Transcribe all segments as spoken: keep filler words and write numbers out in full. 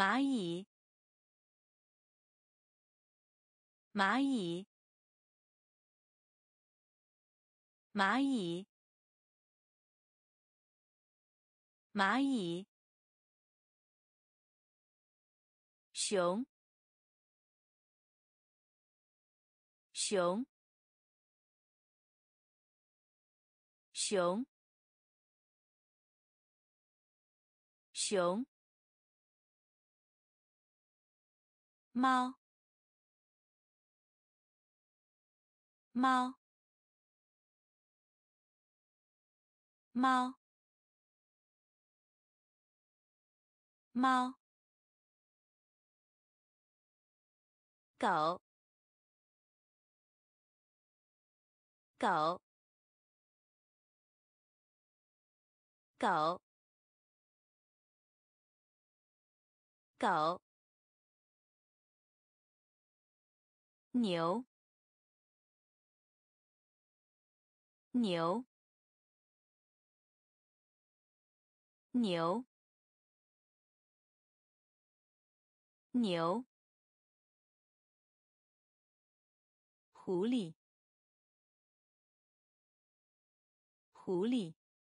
蚂蚁，蚂蚁，蚂蚁，蚂蚁，熊，熊，熊，熊，猫，猫，猫，猫，狗，狗，狗，狗，牛，牛，牛，牛，狐狸，狐狸，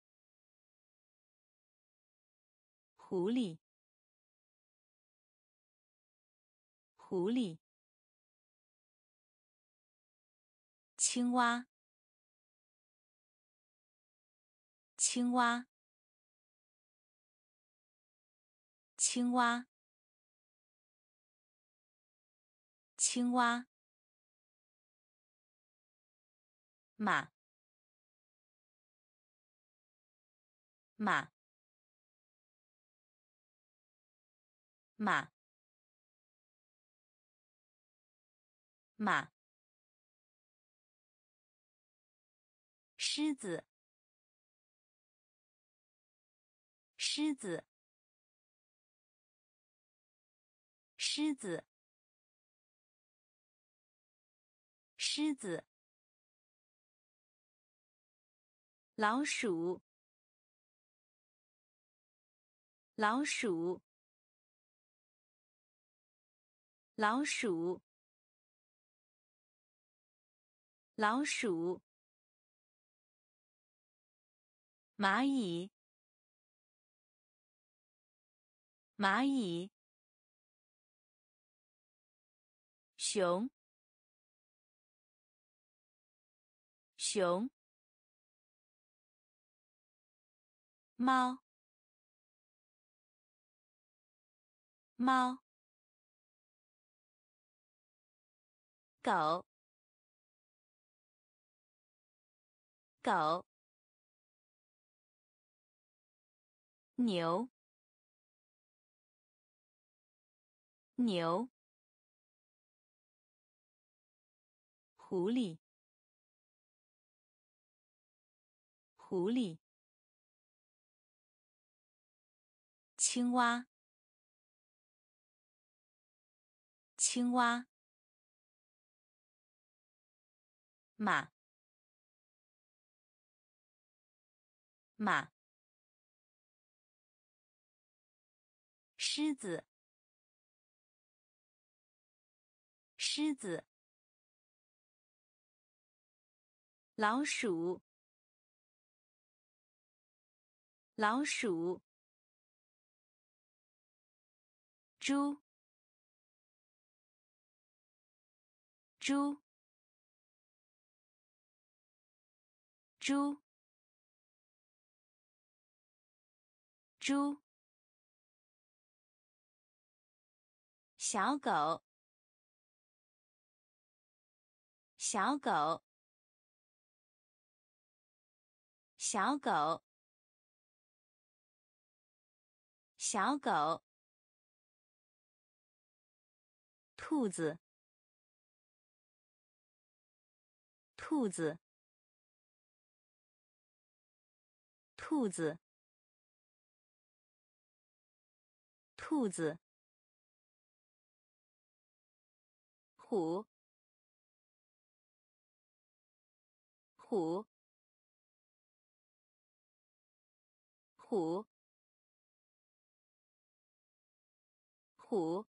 狐狸，狐狸，青蛙，青蛙，青蛙，青蛙，马，马，马，马，狮子，狮子，狮子，狮子，老鼠，老鼠，老鼠，老鼠，蚂蚁，蚂蚁，熊，熊，猫，猫，狗，狗，牛，牛，狐狸，狐狸，青蛙，青蛙，马，马，狮子，狮子，老鼠，老鼠，猪，猪，猪，猪，小狗，小狗，小狗，小狗，兔子，兔子，兔子，兔子，虎，虎，虎， 虎，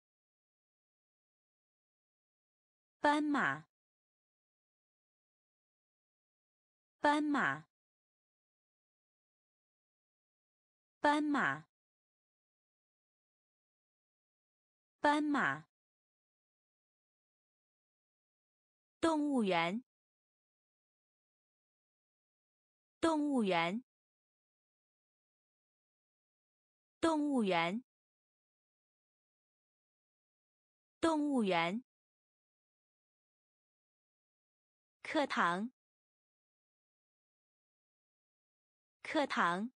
斑马，斑马，斑马，斑马。动物园，动物园，动物园，动物园。课堂，课堂，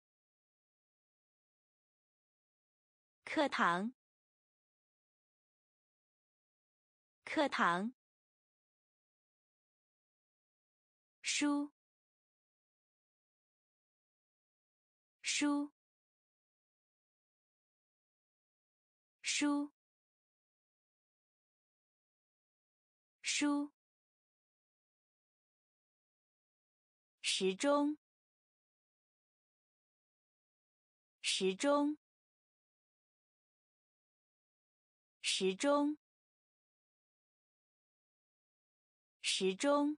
课堂，课堂。书，书，书，书。时钟，时钟，时钟，时钟。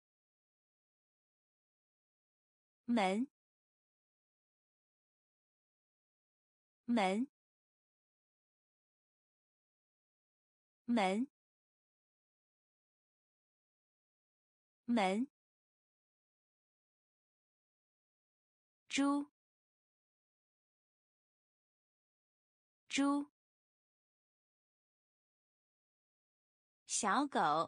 门，门，门，门。猪，猪。小狗，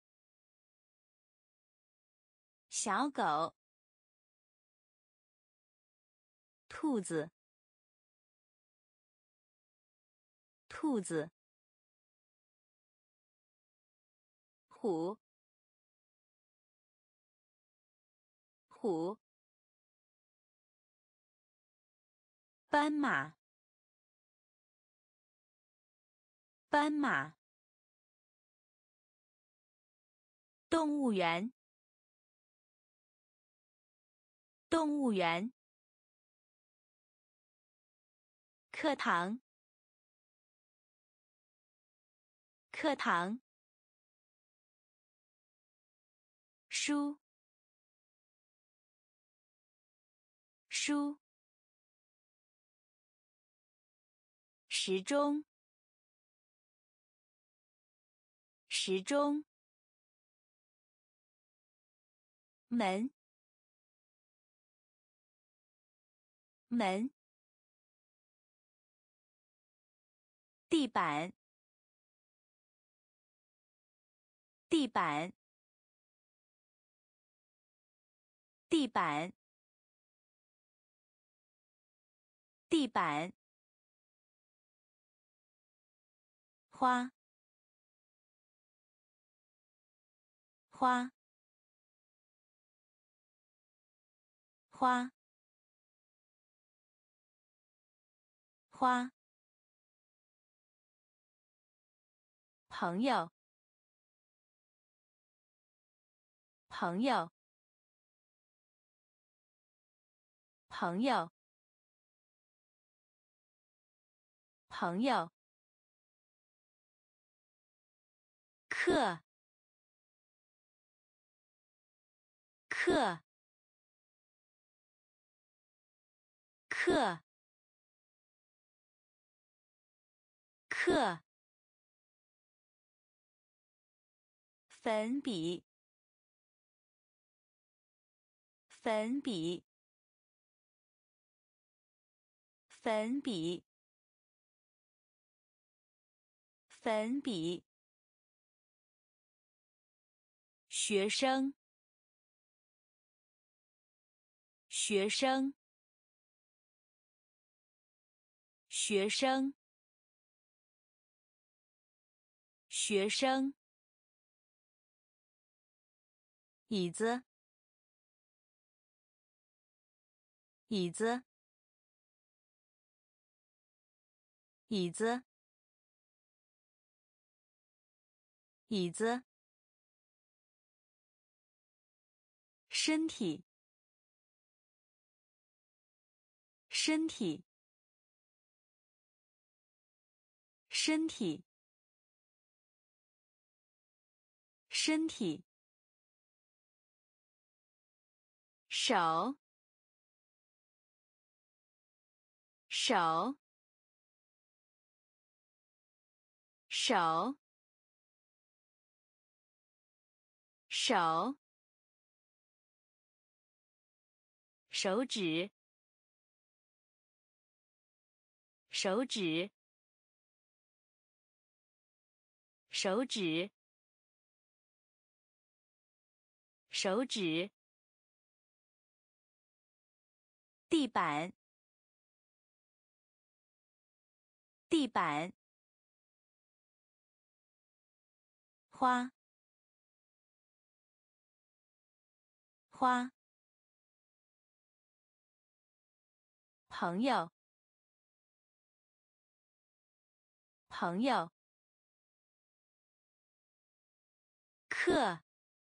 小狗。兔子，兔子。虎，虎。斑马，斑马。动物园，动物园。课堂，课堂。书，书。时钟，时钟。门，门。地板，地板，地板，地板。花，花，花，花。朋友，朋友，朋友，朋友。课，课，课，课。粉笔，粉笔，粉笔，粉笔。学生，学生，学生，学生。椅子，椅子，椅子，椅子。身体，身体， 身体，身体，手，手，手，手，手指，手指，手指，手指，地板，地板，花，花，朋友，朋友，课，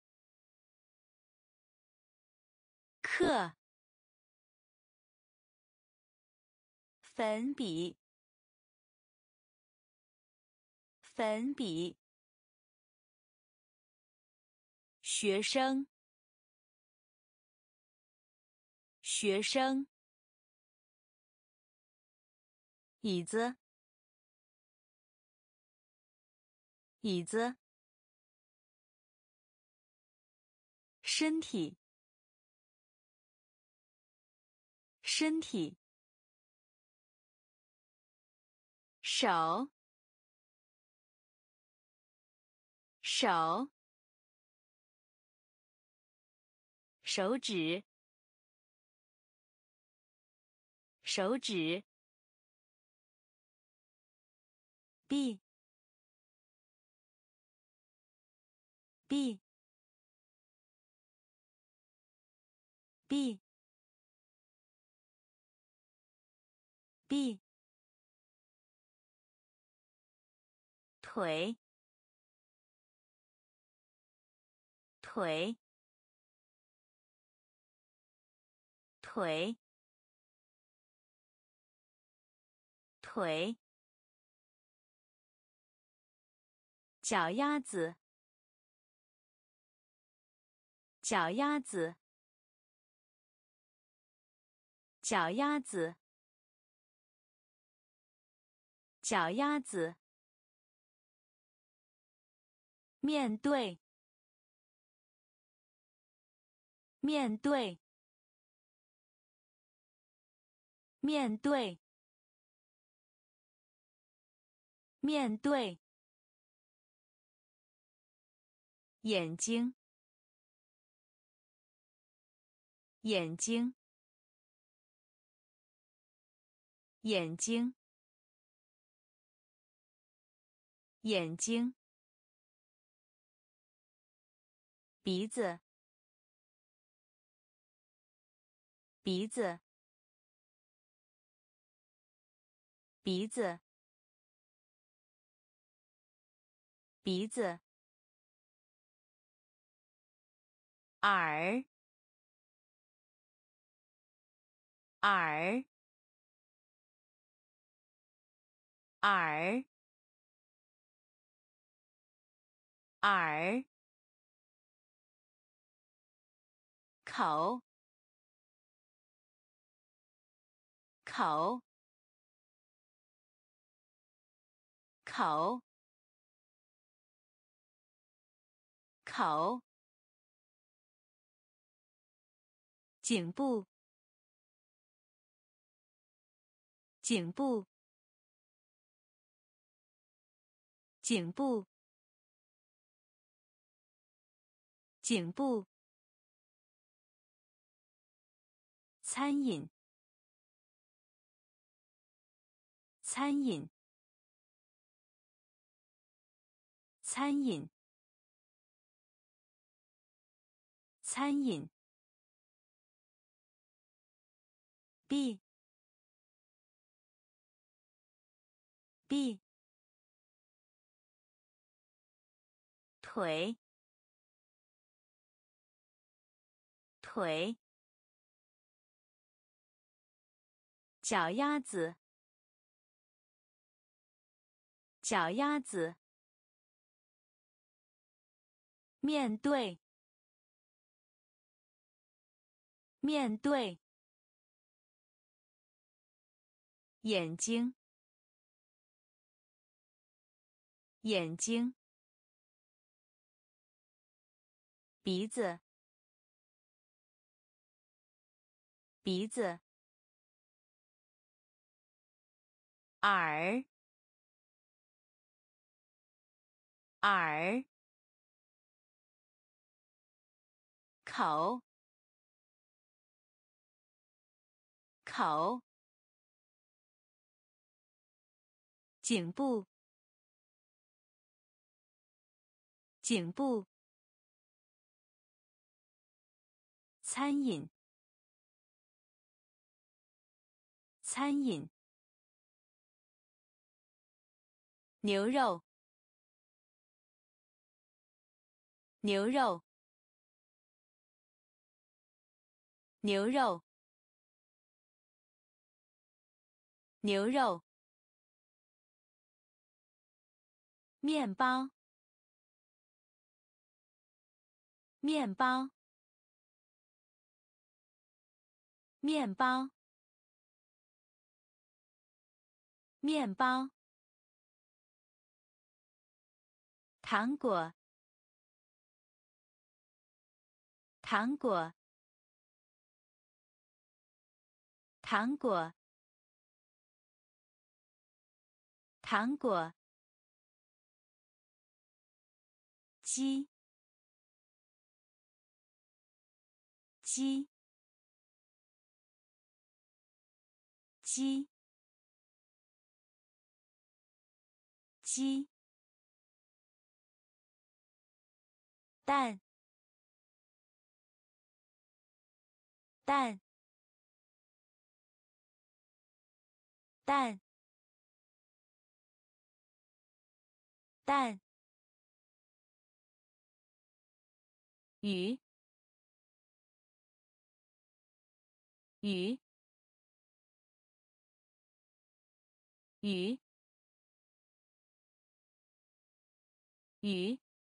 课，粉笔，粉笔，学生，学生，椅子，椅子，身体，身体，手，手，手指，手指，臂，臂，臂，臂，腿，腿，腿，腿，脚丫子，脚丫子，脚丫子，脚丫子，面对，面对，面对，面对，眼睛，眼睛，眼睛，眼睛，鼻子，鼻子，鼻子，鼻子，耳，耳，耳，耳，口，口，口，口，颈部，颈部，颈部，颈部，餐饮，餐饮，餐饮，餐饮，臂，臂，腿，腿，脚丫子， 脚丫子。面对，面对。眼睛，眼睛。鼻子，鼻子。耳，耳。口，口。颈部，颈部。餐饮，餐饮。牛肉，牛肉。牛肉，牛肉。面包，面包。面包，面包。糖果，糖果。糖果，糖果。鸡，鸡，鸡，鸡。蛋，蛋，蛋，蛋。鱼，鱼，鱼，鱼。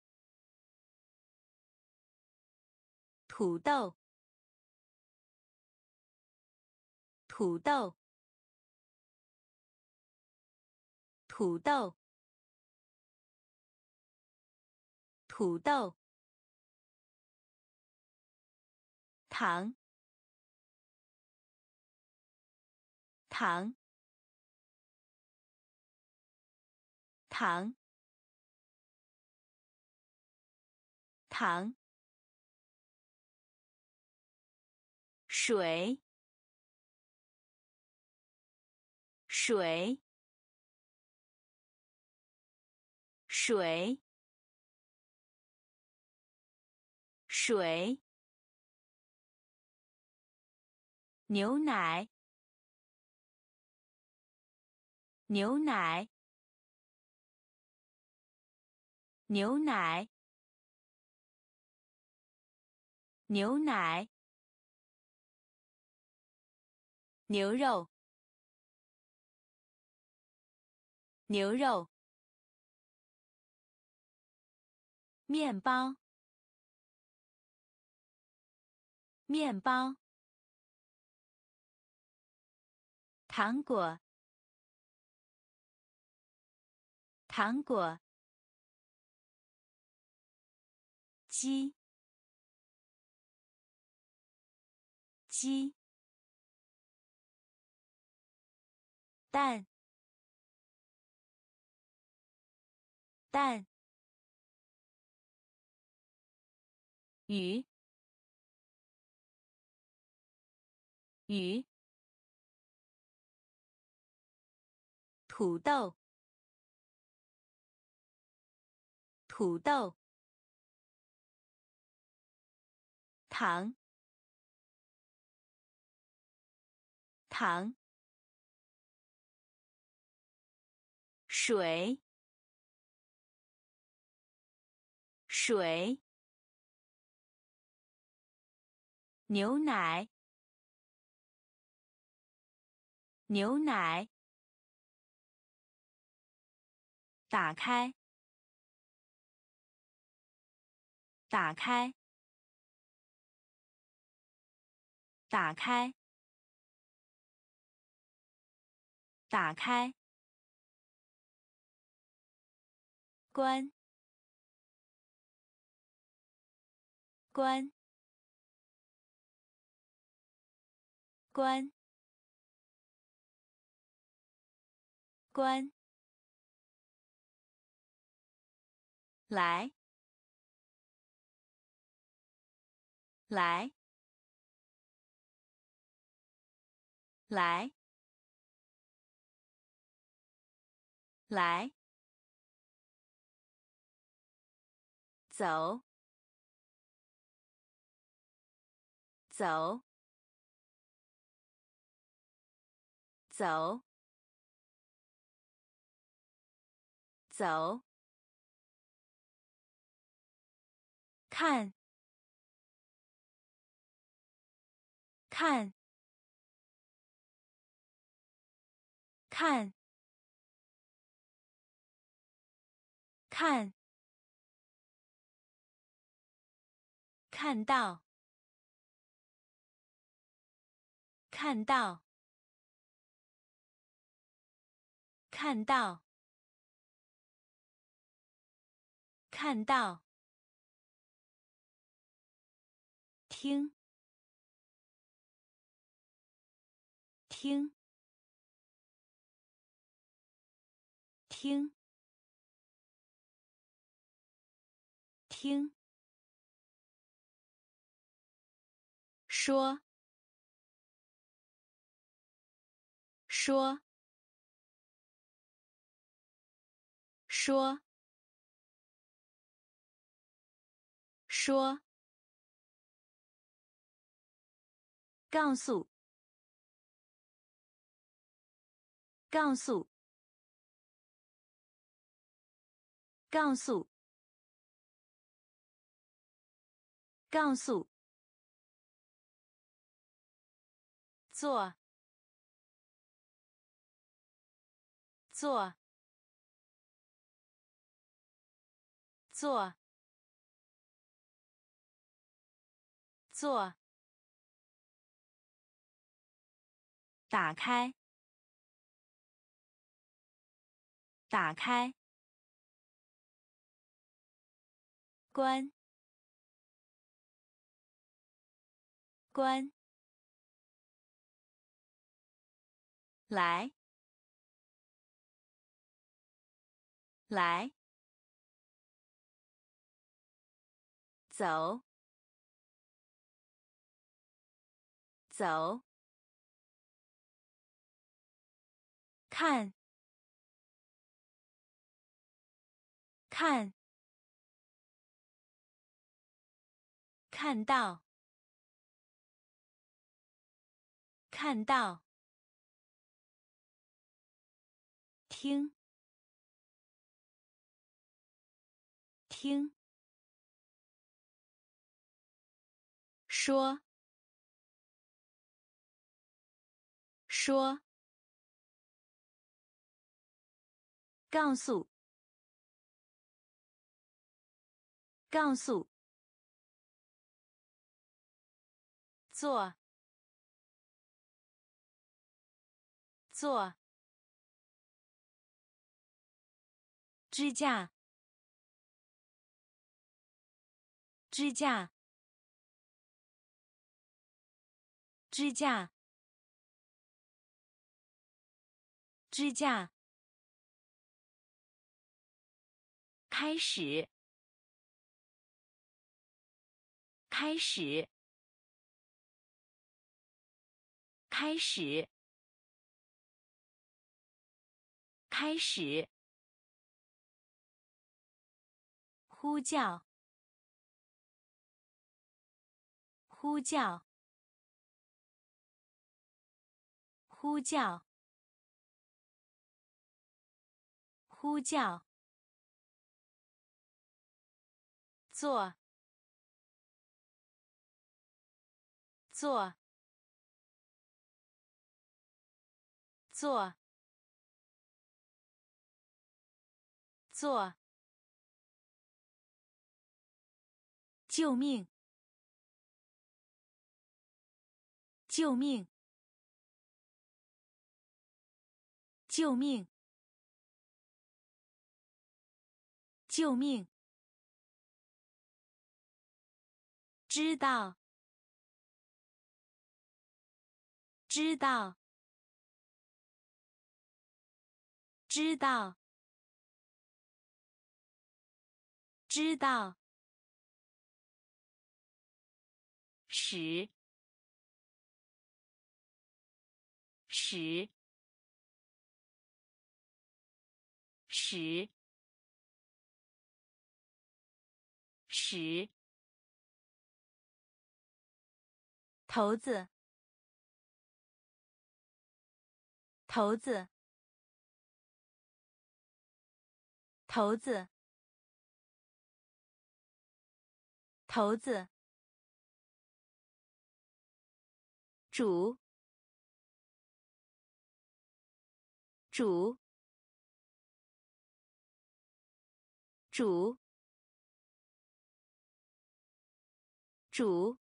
土豆，土豆，土豆，土豆。糖，糖，糖，糖。水，水，水，水。牛奶，牛奶，牛奶，牛奶。牛肉，牛肉。面包，面包。糖果，糖果。鸡，鸡。蛋，蛋。鱼，鱼。土豆，土豆。糖，糖。水，水。牛奶，牛奶。 打开，打开，打开，打开，关，关，关，关，来，来，来，来，走，走，走，走，看，看，看，看，看到，看到，看到，看到，听，听，听，听，说，说，说，说，告诉，告诉，告诉，告诉，做，做，做，做，打开，打开，关，关，来，来，走，走，看，看，看到，看到，听，听，说，说，告诉，告诉，做，做，支架，支架，支架，支架，开始，开始，开始，开始，呼叫，呼叫，呼叫，呼叫，做，做，做， 做，救命！救命！救命！救命！知道，知道，知道，知道。使，使，使，使。头子，头子，头子，头子。煮，煮，煮，煮。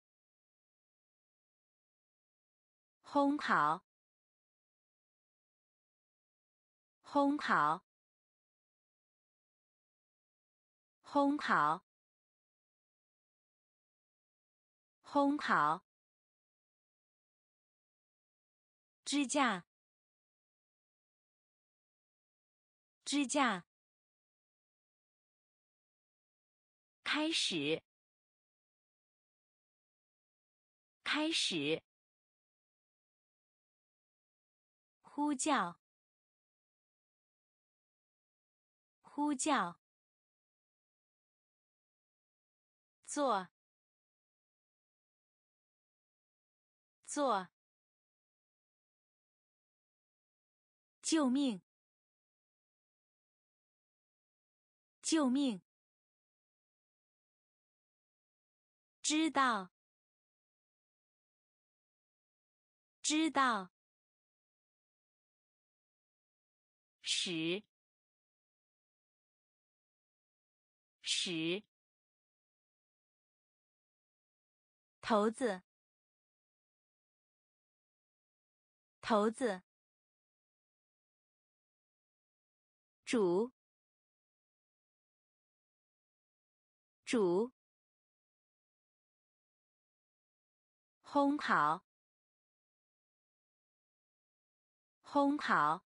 烘烤，烘烤，烘烤，烘烤。支架，支架。开始，开始。呼叫，呼叫。做，做。救命！救命！知道，知道。使，使。头子，头子。煮，煮。烘烤，烘烤。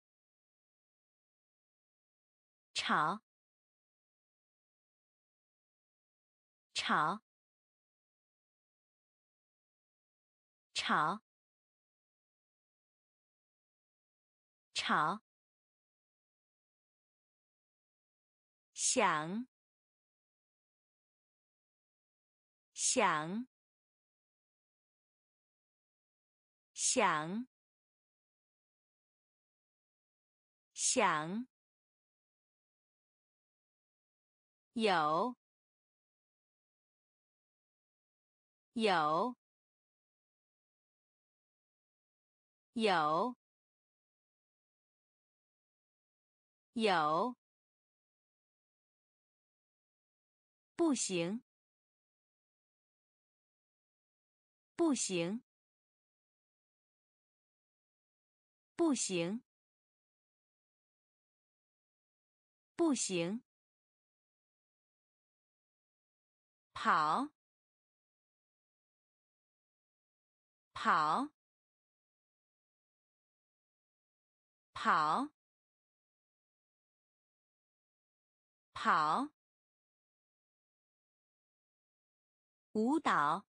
炒，炒，炒，炒。想，想，想，想。有，有，有，有。不行，不行，不行，不行。跑，跑，跑，跑。舞蹈，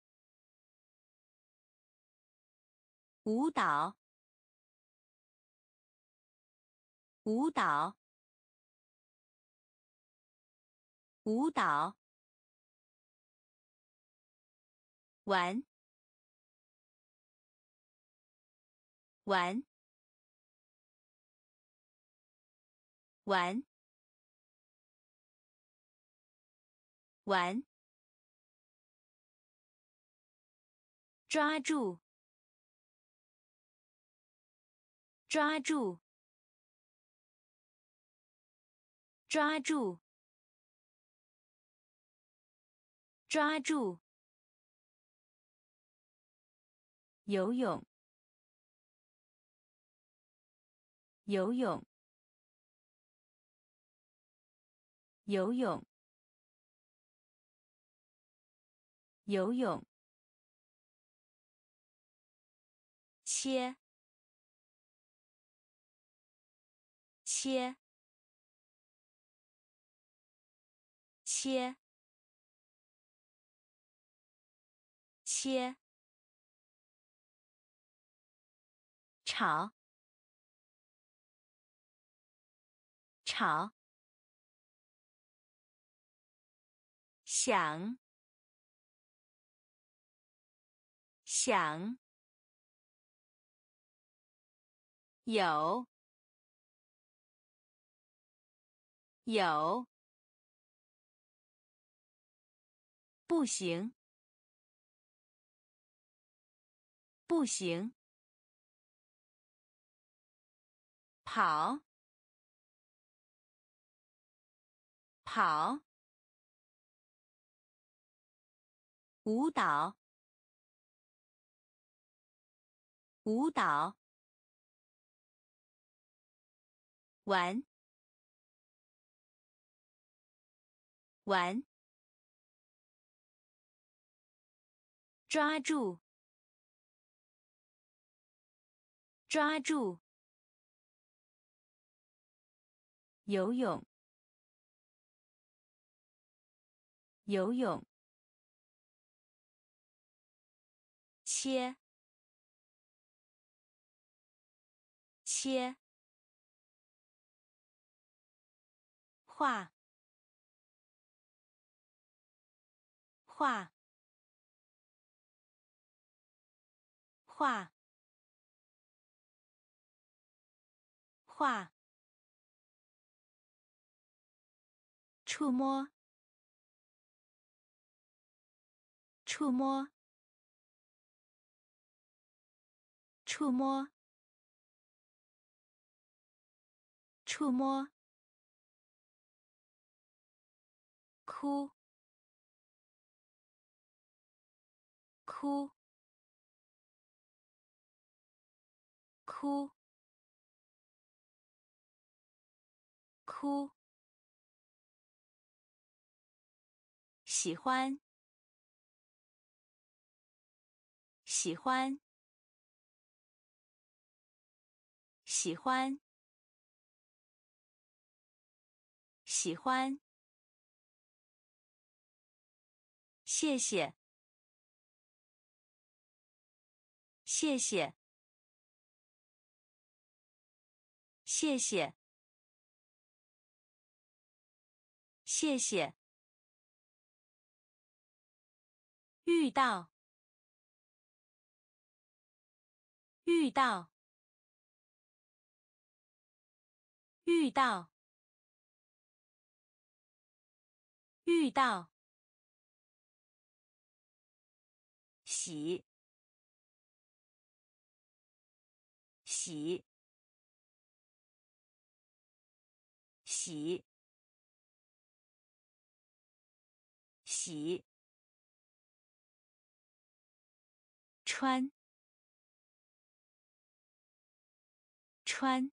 舞蹈，舞蹈，舞蹈。玩，玩，玩，玩。抓住，抓住， 抓住，抓住。游泳，游泳，游泳，游泳。切，切，切，切。炒，炒。想，想。有，有。不行，不行。跑，跑。舞蹈，舞蹈。玩，玩。抓住，抓住。游泳，游泳。切，切。画，画，画，画。触摸，触摸，触摸，触摸。哭，哭，哭，哭。喜欢，喜欢，喜欢，喜欢。谢谢，谢谢，谢谢，谢谢。遇到，遇到，遇到，遇到。洗，洗，洗，洗。穿，穿，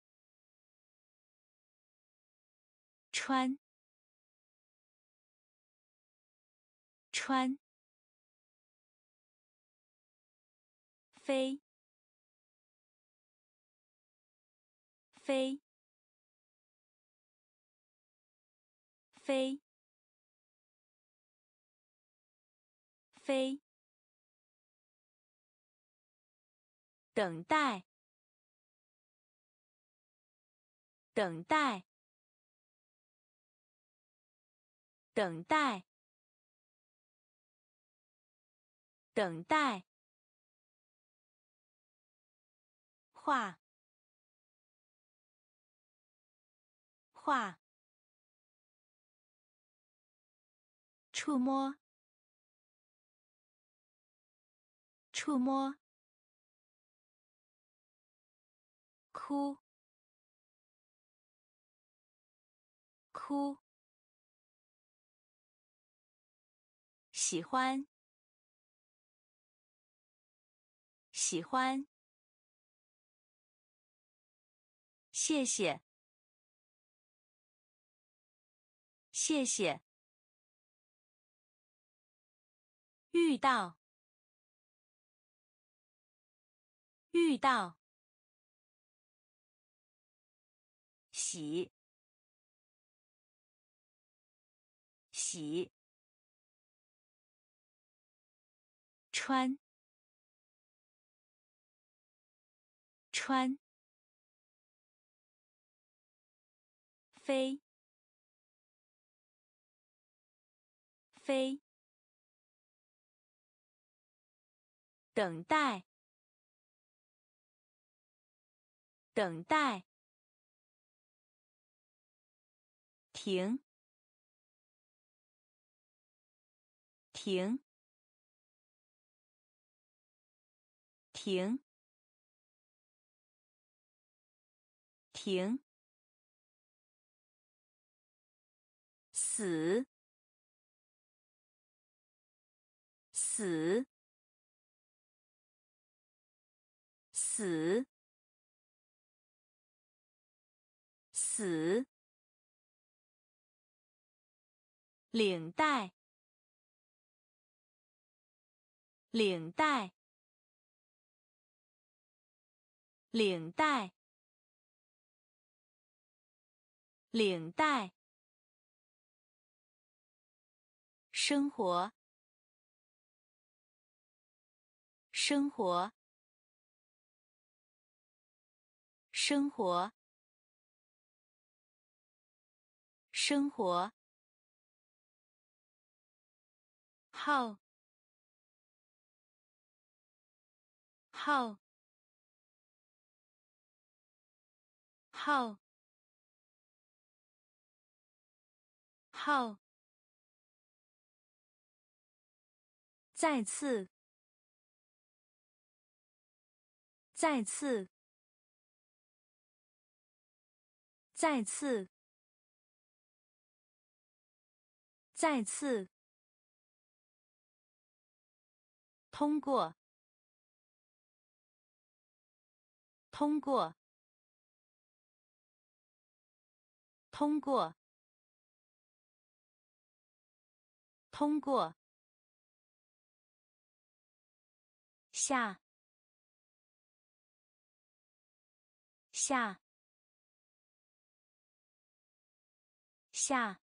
穿，穿。飞，飞，飞，飞。等待，等待，等待，等待。画，画。触摸，触摸。哭， 哭，喜欢，喜欢，谢谢，谢谢，遇到，遇到，洗，洗，穿，穿，飞，飞，等待，等待，停，停，停，停，死，死，死，死，领带，领带，领带，领带，生活，生活，生活，生活，号，号，号，号，再次，再次，再次，再次，通过，通过，通过，通过，下，下，下，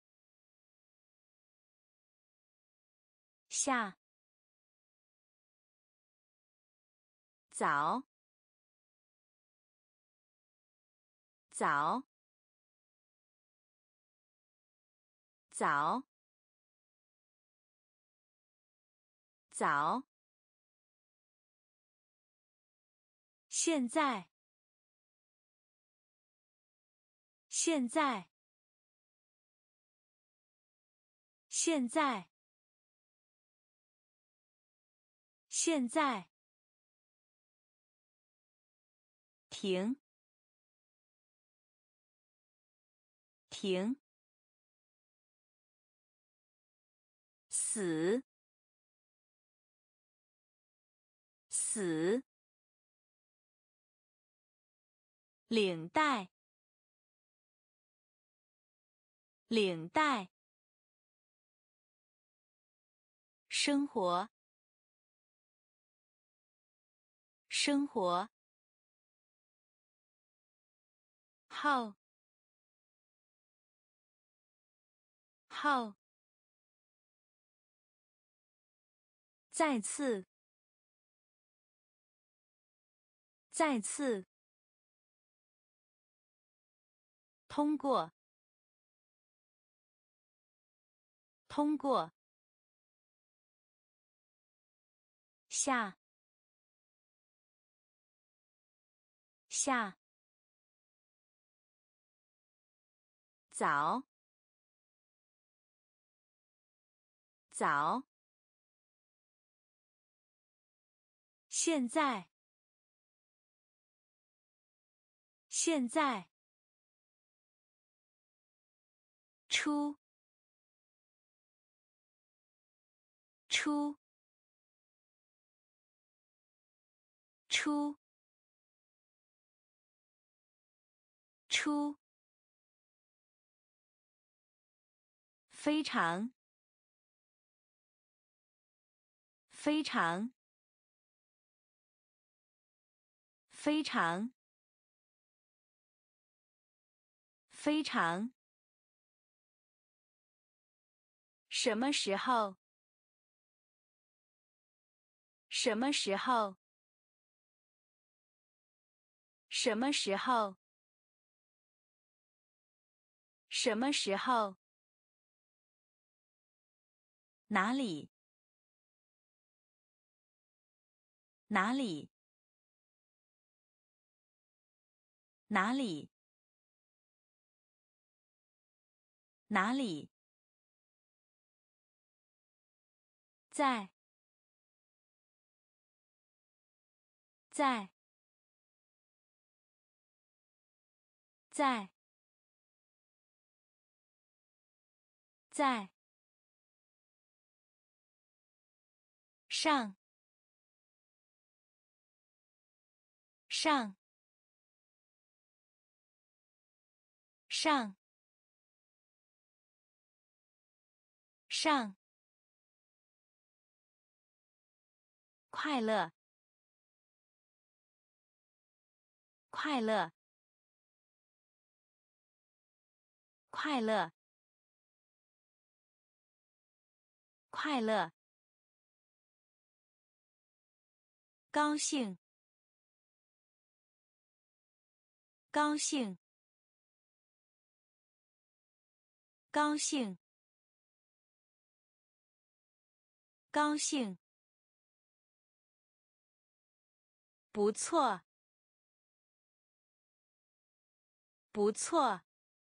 下，早，早，早，早，现在，现在，现在，现在，停，停，死，死，领带，领带，生活，生活，号，号，再次，再次，通过，通过，下，下，早，早，现在，现在， 出出出出非常非常非常非常什么时候什么时候什么时候什么时候哪里哪里哪里哪里在在在在上上上上快乐快乐快乐快乐高兴高兴高兴高兴不错不错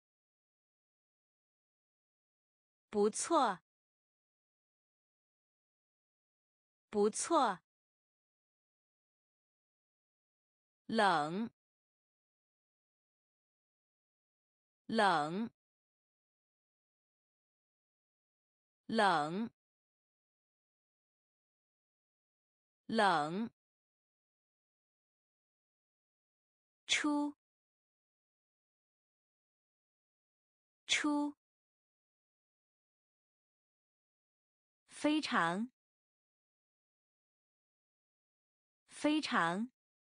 不错不错冷冷冷冷出出非常非常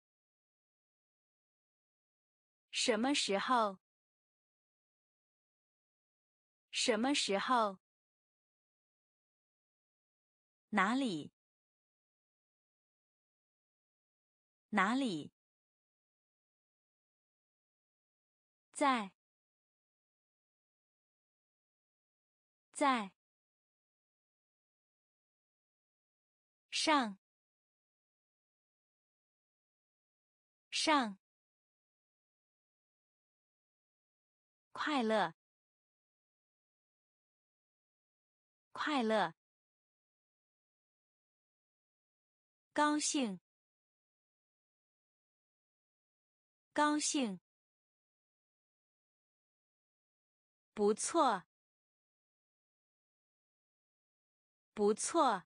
什么时候什么时候哪里哪里在在上上快乐快乐高兴高兴不错不错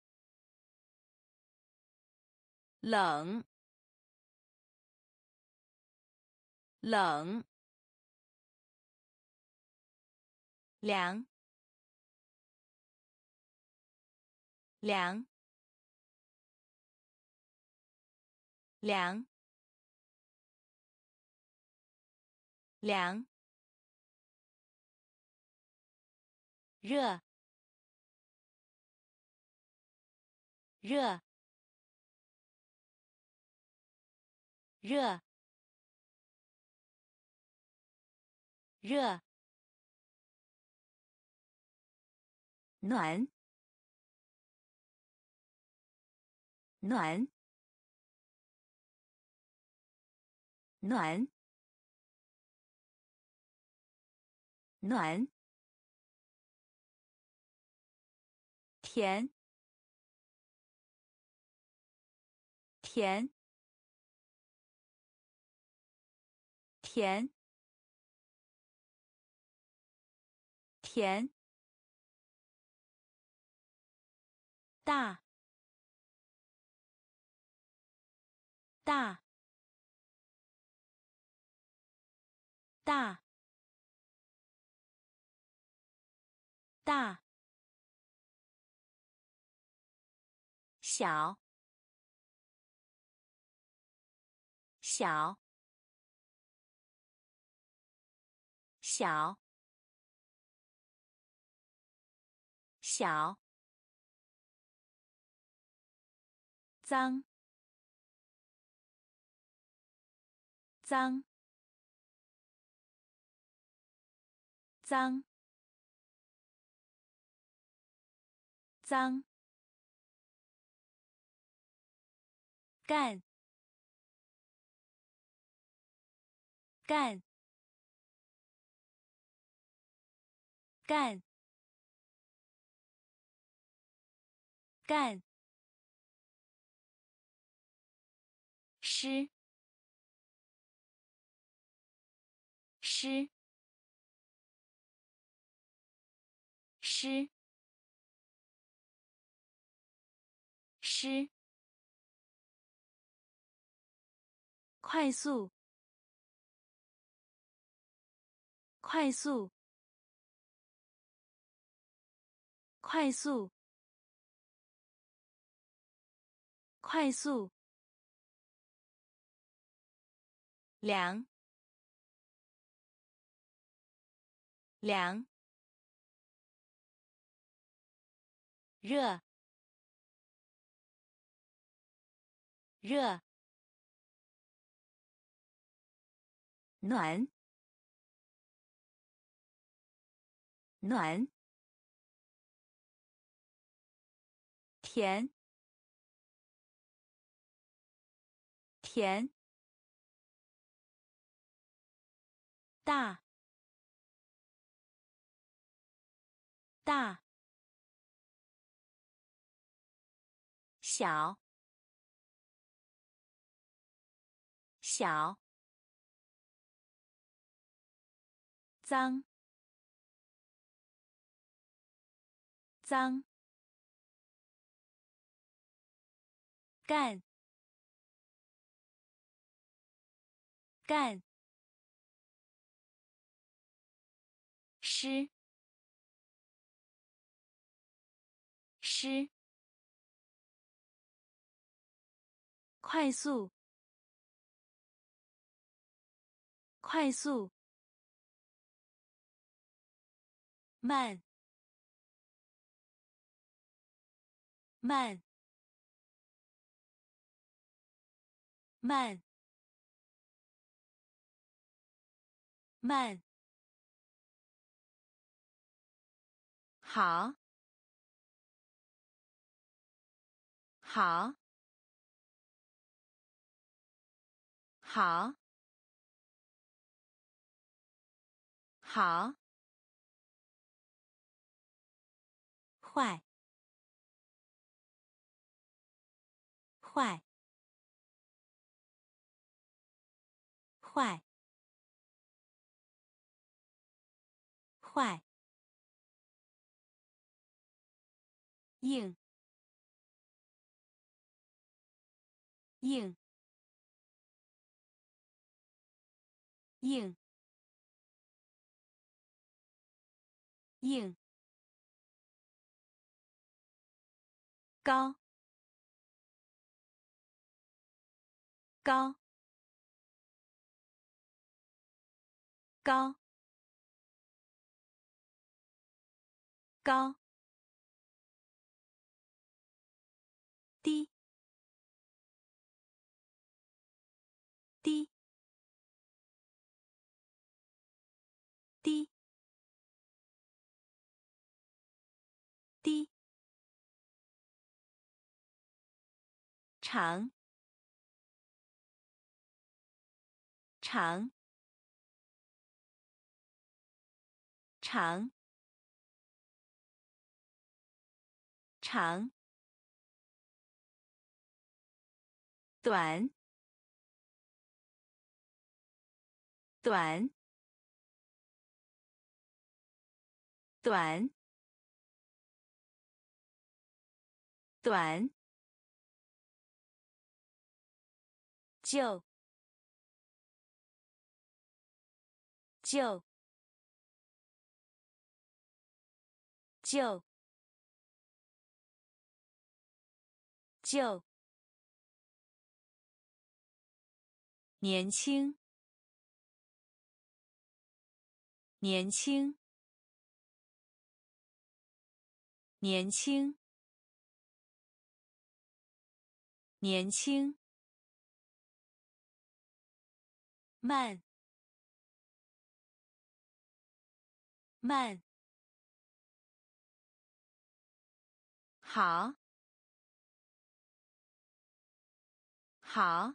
冷冷凉凉凉凉热热热热暖暖暖暖甜甜甜甜，大，大，大，大，小，小，小，小，脏，脏，脏，脏，干，干，干，干，湿，湿，湿，湿，快速，快速，快速，快速，凉，凉，热，热，暖，暖，甜，甜，大，大，小，小，脏，脏，干，干，湿，湿，快速，快速，慢，慢，慢，慢，好，好，好，好，坏，坏，坏，坏，硬，硬，硬，硬，高，高，高，高，低，低，低，低，长，长，长，长，短，短， 短，短，就，就，就，就，年轻，年轻，年轻，年轻，慢，慢，好，好，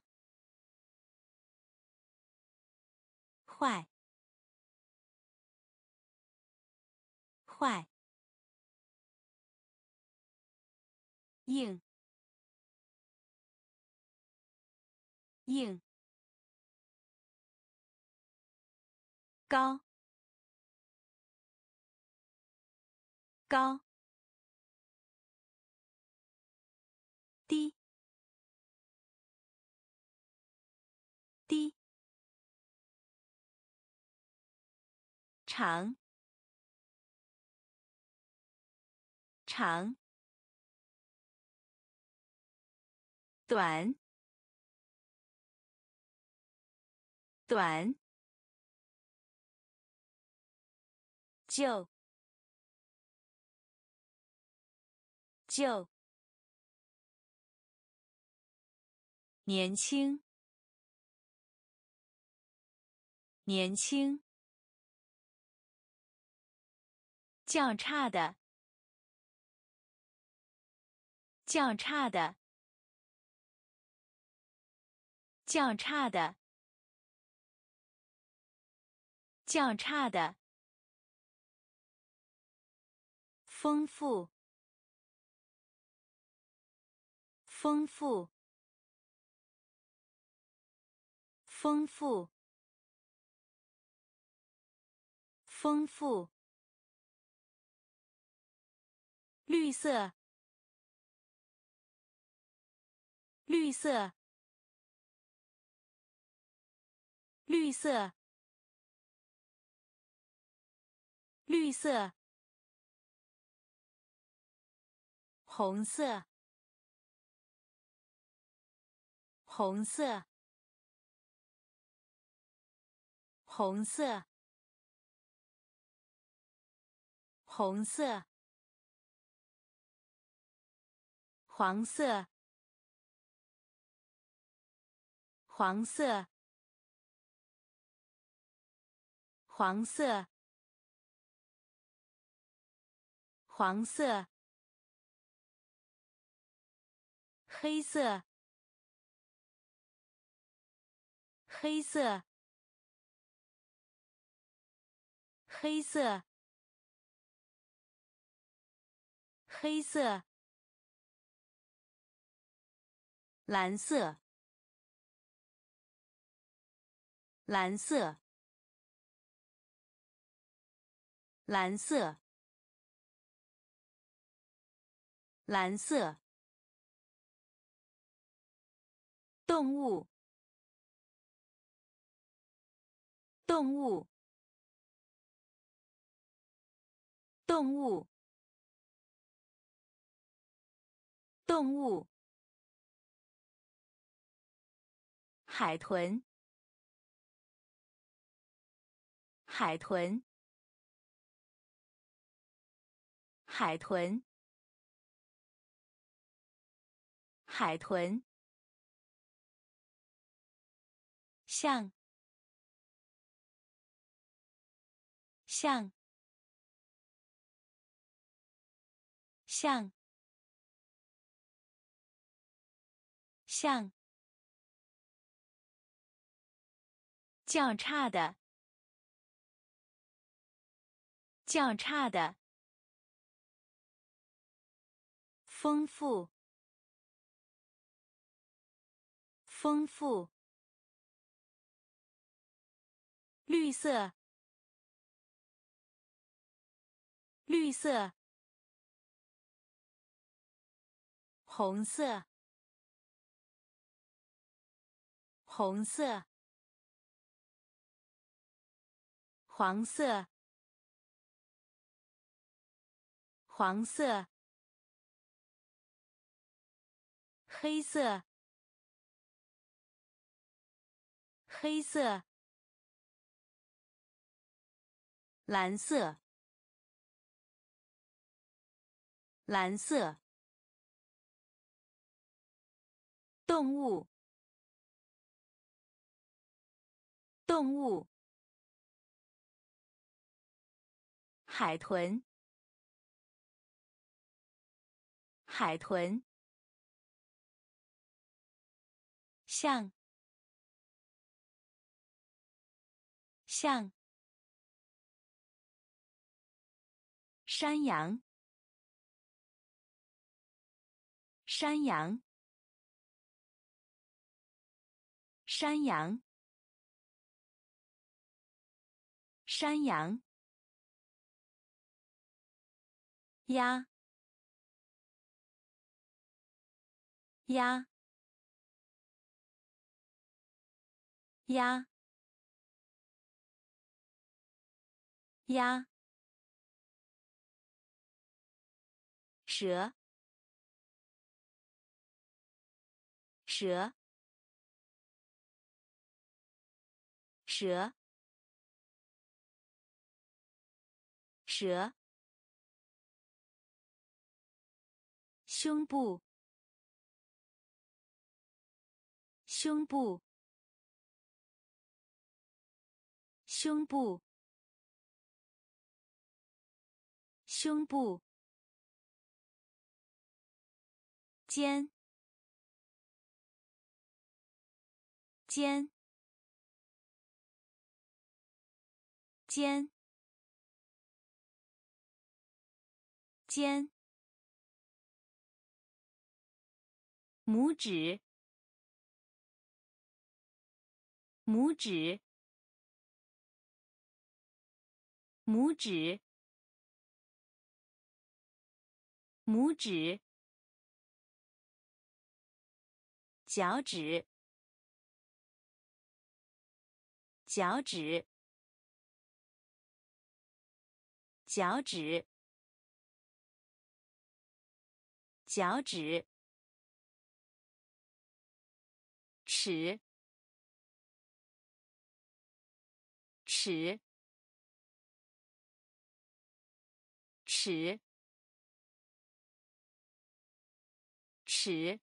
坏，坏，硬，硬，高，高，低，低，长，长，短，短，就，就，年轻，年轻，较差的，较差的，较差的，较差的，丰富，丰富，丰富，丰富，绿色，绿色，绿色，绿色，红色，红色，红色，红色，黄色，黄色，黄色，黄色，黑色，黑色，黑色，黑色，蓝色，蓝色，蓝色，蓝色，动物，动物，动物，动物，海豚，海豚，海豚，海豚，像，像，像，像，较差的，较差的，丰富，丰富，绿色， 绿色，红色，红色，黄色，黄色，黑色，黑色，蓝色，蓝色，动物，动物，海豚，海豚，象，象，山羊，山羊，山羊，山羊，鸭，鸭，鸭，鸭，蛇，蛇，蛇，蛇，胸部，胸部，胸部，胸部，肩，肩，肩，肩，拇指，拇指，拇指，拇指，脚趾，脚趾，脚趾，脚趾，尺，尺，尺，尺，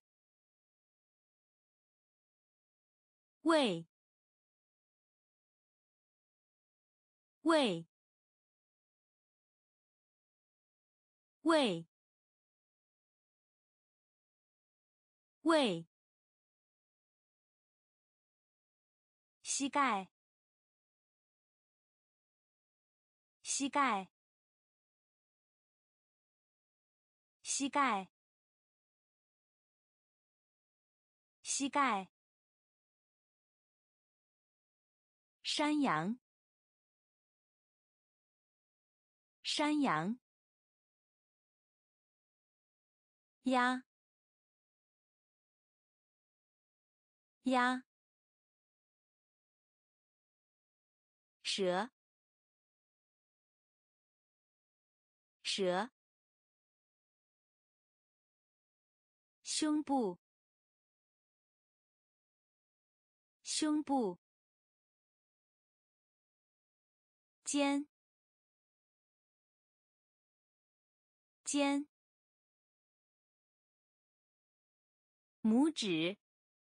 胃，胃，胃，胃，膝盖，膝盖，膝盖，膝盖，山羊，山羊，鸭，鸭，蛇，蛇，胸部，胸部，肩，肩，拇指，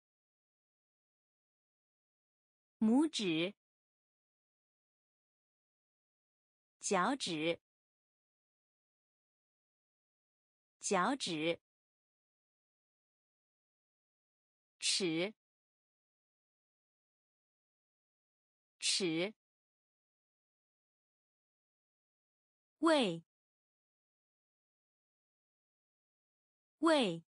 拇指，脚趾，脚趾，尺，尺，胃，胃，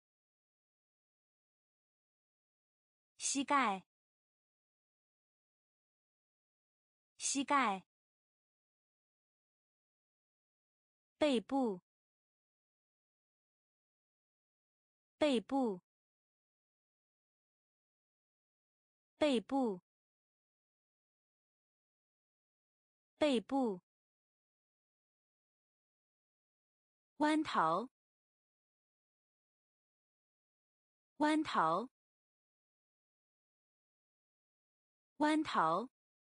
膝盖，膝盖， 背部，背部，背部，背部。弯头，弯头，弯头，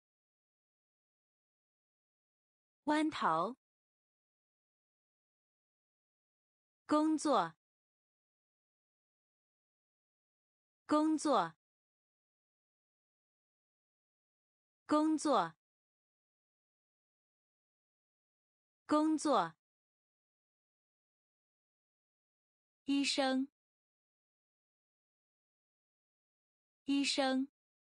弯头。工作，工作，工作，工作。医生，医生，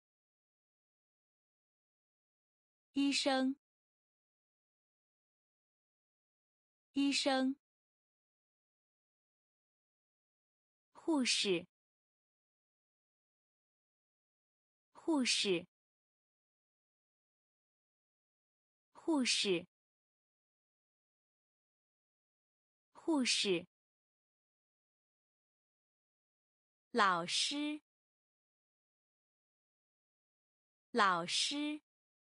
医生，医生。护士，护士，护士，护士。老师，老师，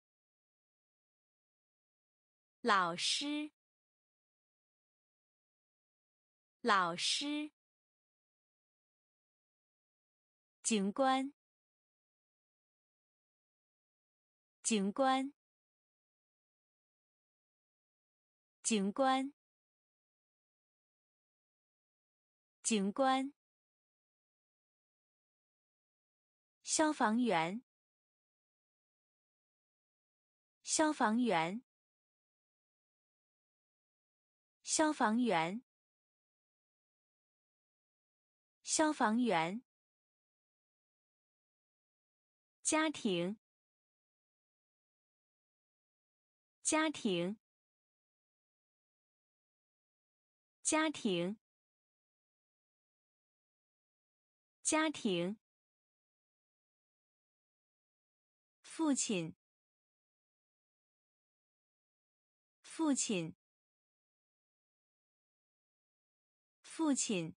老师，老师。警官，警官，警官，警官。消防员，消防员，消防员，消防员。家庭，家庭，家庭，家庭。父亲，父亲，父亲，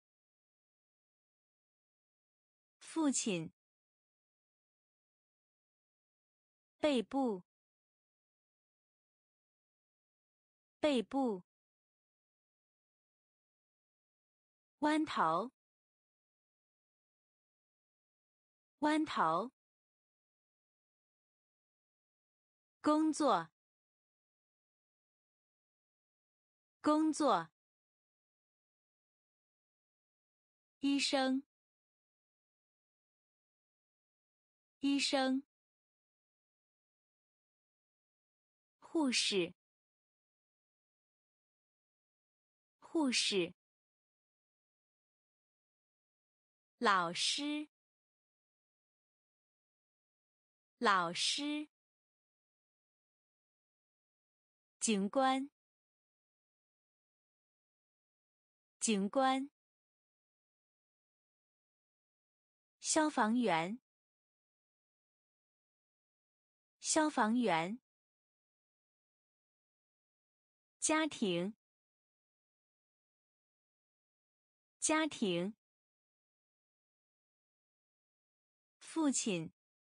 父亲。背部，背部。弯头，弯头。工作，工作。医生，医生。护士，护士。老师，老师。警官，警官。消防员，消防员。家庭，家庭。父亲，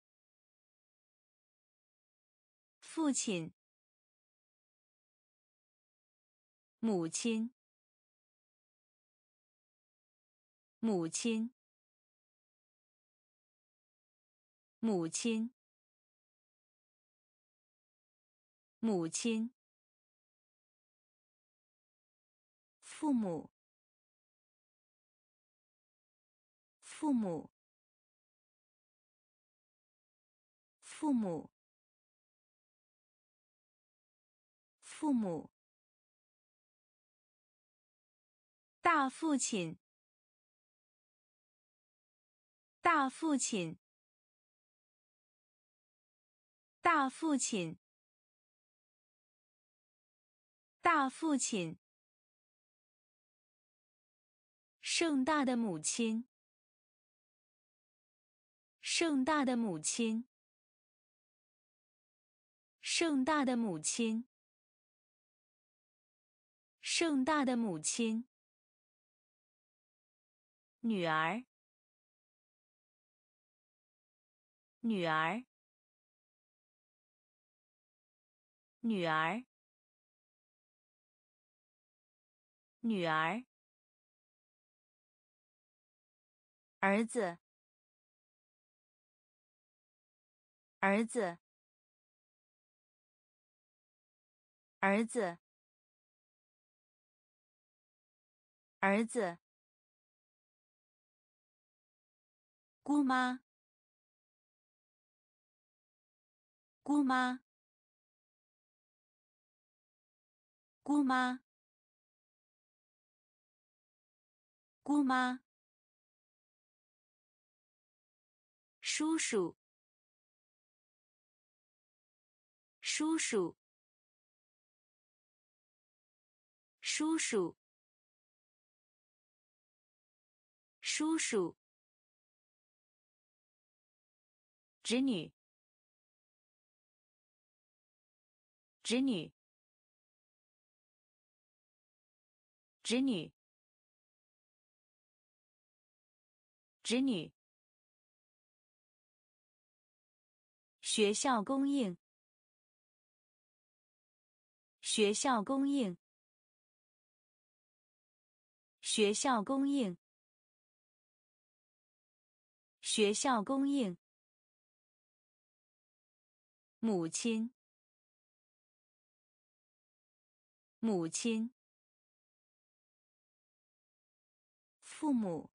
父亲。母亲，母亲，母亲，母亲。父母，父母，父母，父母。大父亲，大父亲，大父亲，大父亲。盛大的母亲，盛大的母亲，盛大的母亲。 盛大的母亲，女儿，女儿，女儿，女儿，儿子，儿子，儿子，儿子，姑妈，姑妈，姑妈，姑妈，叔叔，叔叔，叔叔，叔叔，侄女，侄女，侄女，侄女，学校供应，学校供应，学校供应，学校供应，母亲，母亲，父母，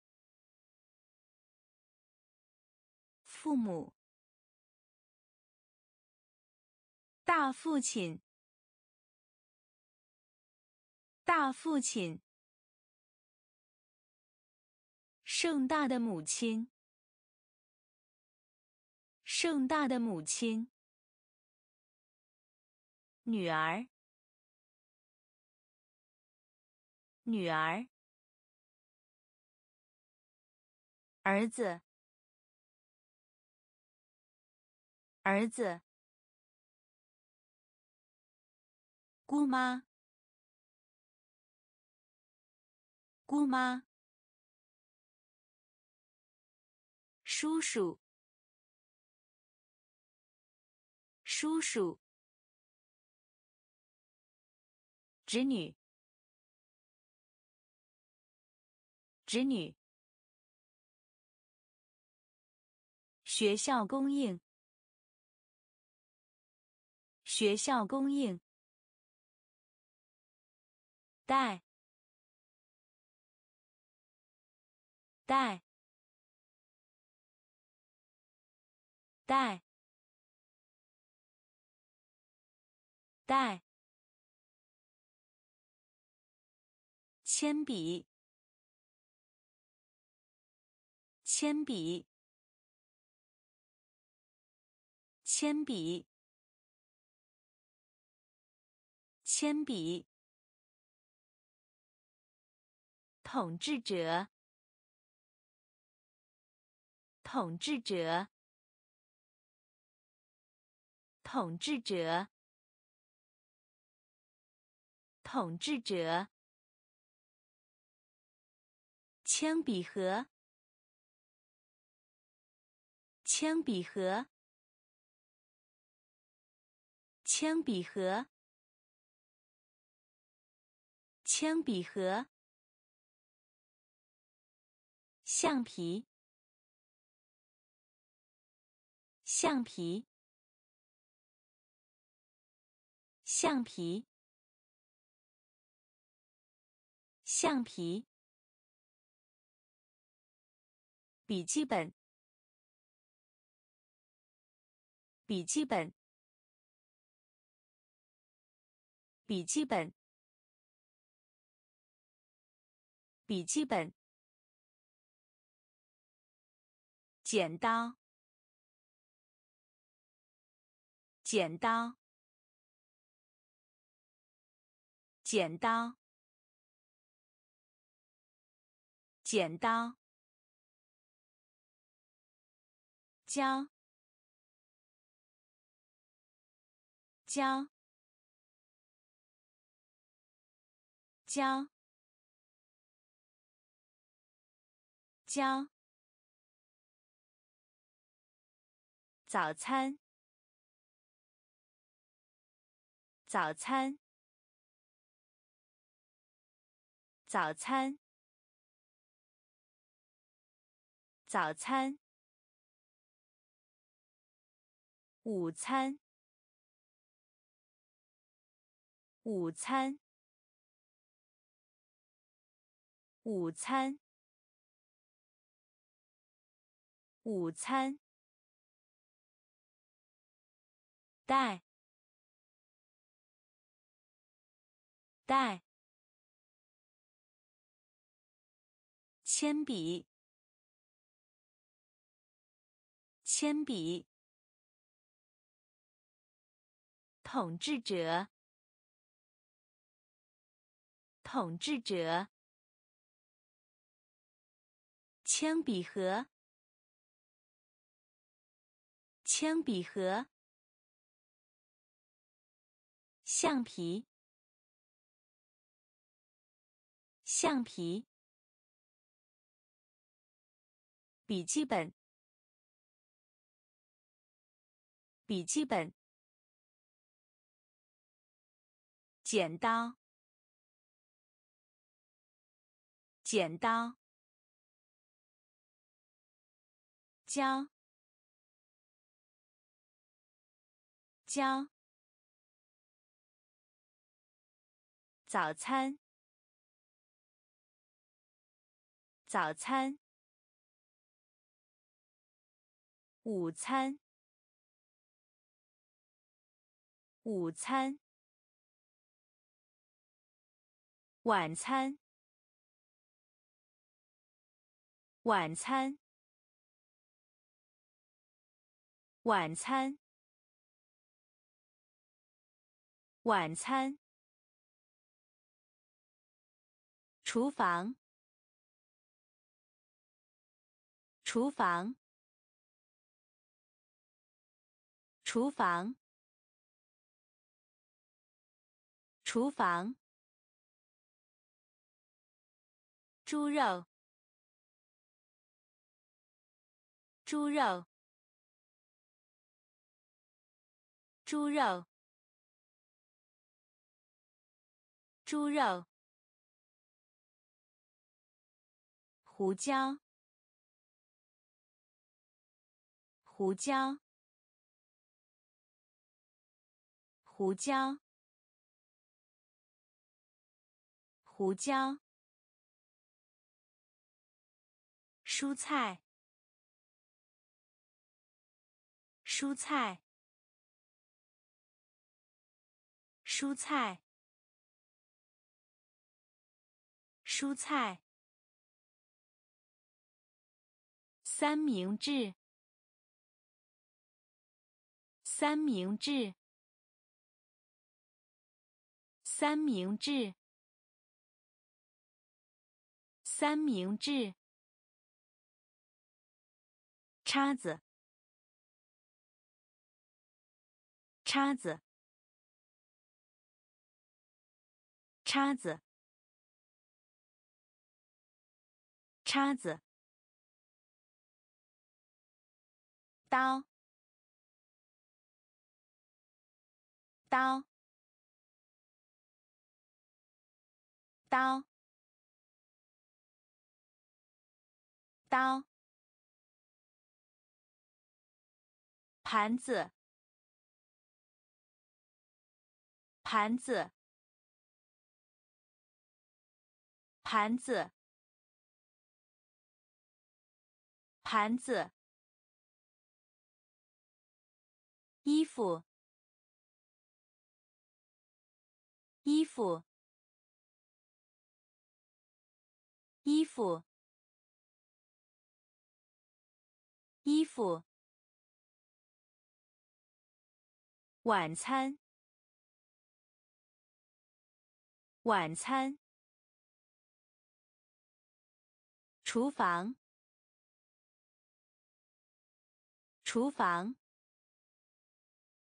父母，大父亲，大父亲，盛大的母亲，盛大的母亲，女儿，女儿，儿子，儿子，姑妈，姑妈，叔叔，叔叔，侄女，侄女，学校供应，学校供应，带，带，带，带，铅笔，铅笔，铅笔，铅笔，统治者，统治者，统治者，统治者，铅笔盒，铅笔盒，铅笔盒，铅笔盒，橡皮，橡皮，橡皮，橡皮，笔记本，笔记本，笔记本，笔记本，剪刀，剪刀，剪刀，剪刀，胶，胶， 教教早餐早餐早餐早餐午餐午餐午餐午餐带带铅笔铅笔统治者统治者铅笔盒铅笔盒橡皮橡皮笔记本笔记本剪刀剪刀教教早餐早餐午餐午餐晚餐晚餐晚餐晚餐厨房厨房厨房厨房猪肉猪肉猪肉猪肉胡椒胡椒胡椒胡椒蔬菜蔬菜蔬菜蔬菜三明治三明治三明治三明治叉子叉子叉子叉子刀刀刀刀盘子盘子盘子盘子衣服衣服衣服衣服晚餐晚餐厨房厨房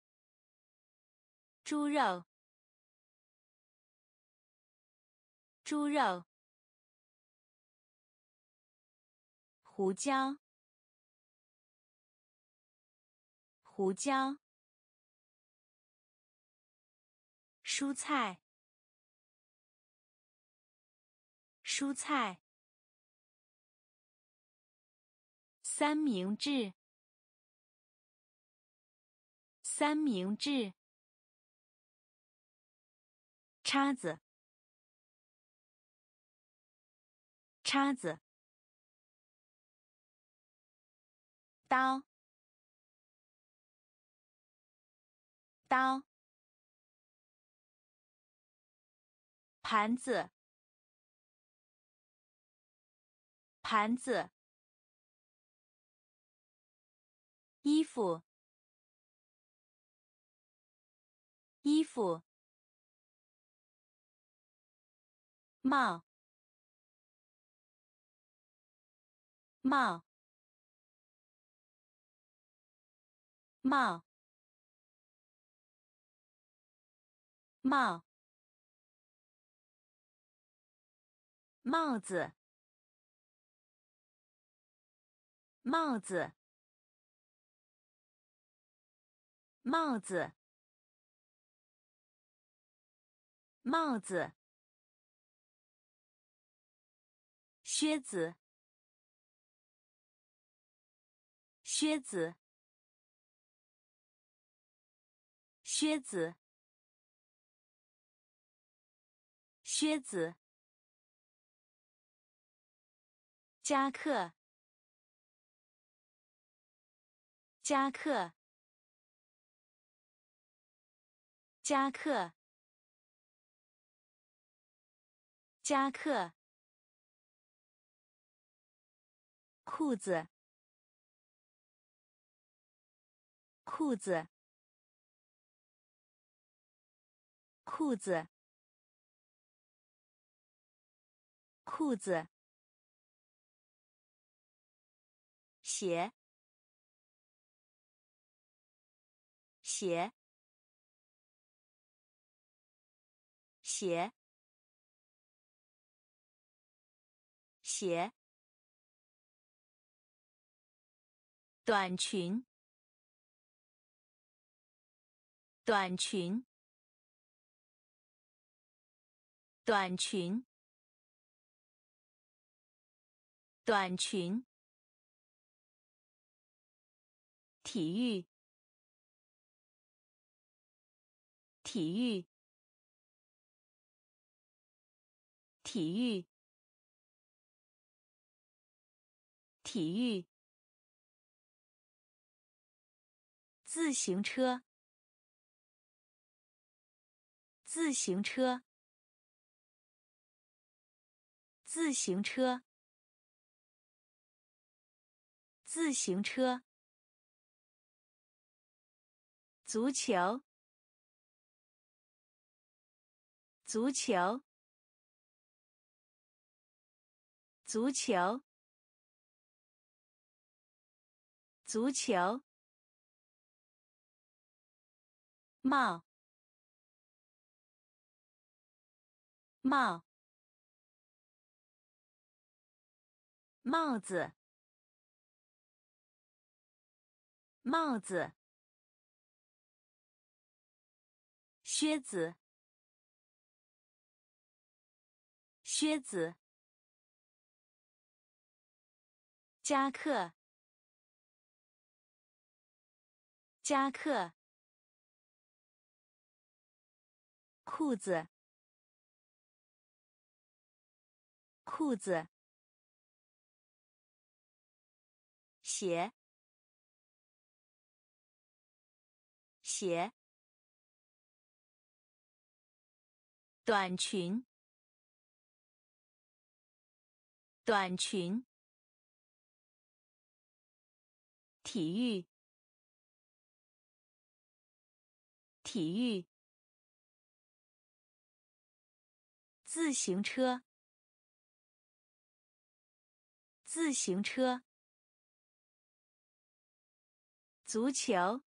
猪肉猪肉，胡椒，胡椒，蔬菜，蔬菜，三明治，三明治，叉子，叉子，刀，刀，盘子，盘子，衣服，衣服，帽，帽，帽，帽，帽子，帽子，帽子，帽子，靴子，靴子，靴子，靴子，夹克，夹克，夹克，夹克，裤子，裤子，裤子，裤子，鞋，鞋，鞋，鞋，短裙，短裙，短裙，短裙，体育，体育，体育，体育，自行车，自行车，自行车，自行车，足球，足球，足球，足球，帽，帽，帽子，帽子，靴子，靴子，夹克，夹克，裤子，裤子，鞋，鞋，短裙，短裙，体育，体育，自行车，自行车，足球，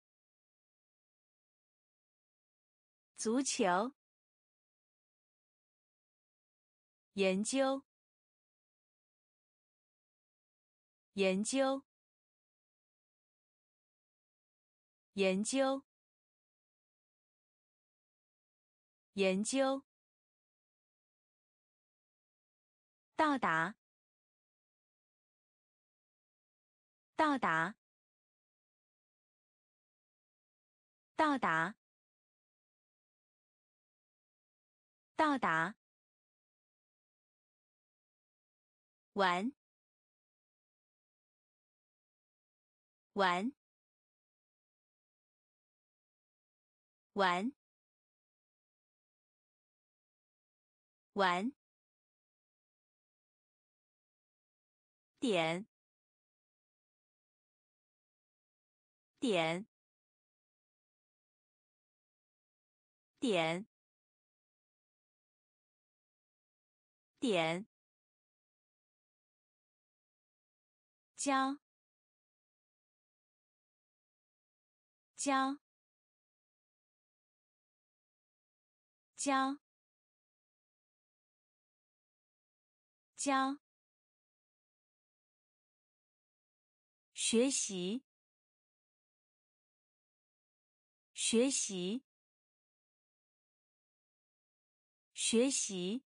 足球， 研究，研究，研究，研究，到达，到达，到达，到达，玩，玩，玩，玩，点，点，点，点，教，教，教，教，学习，学习，学习，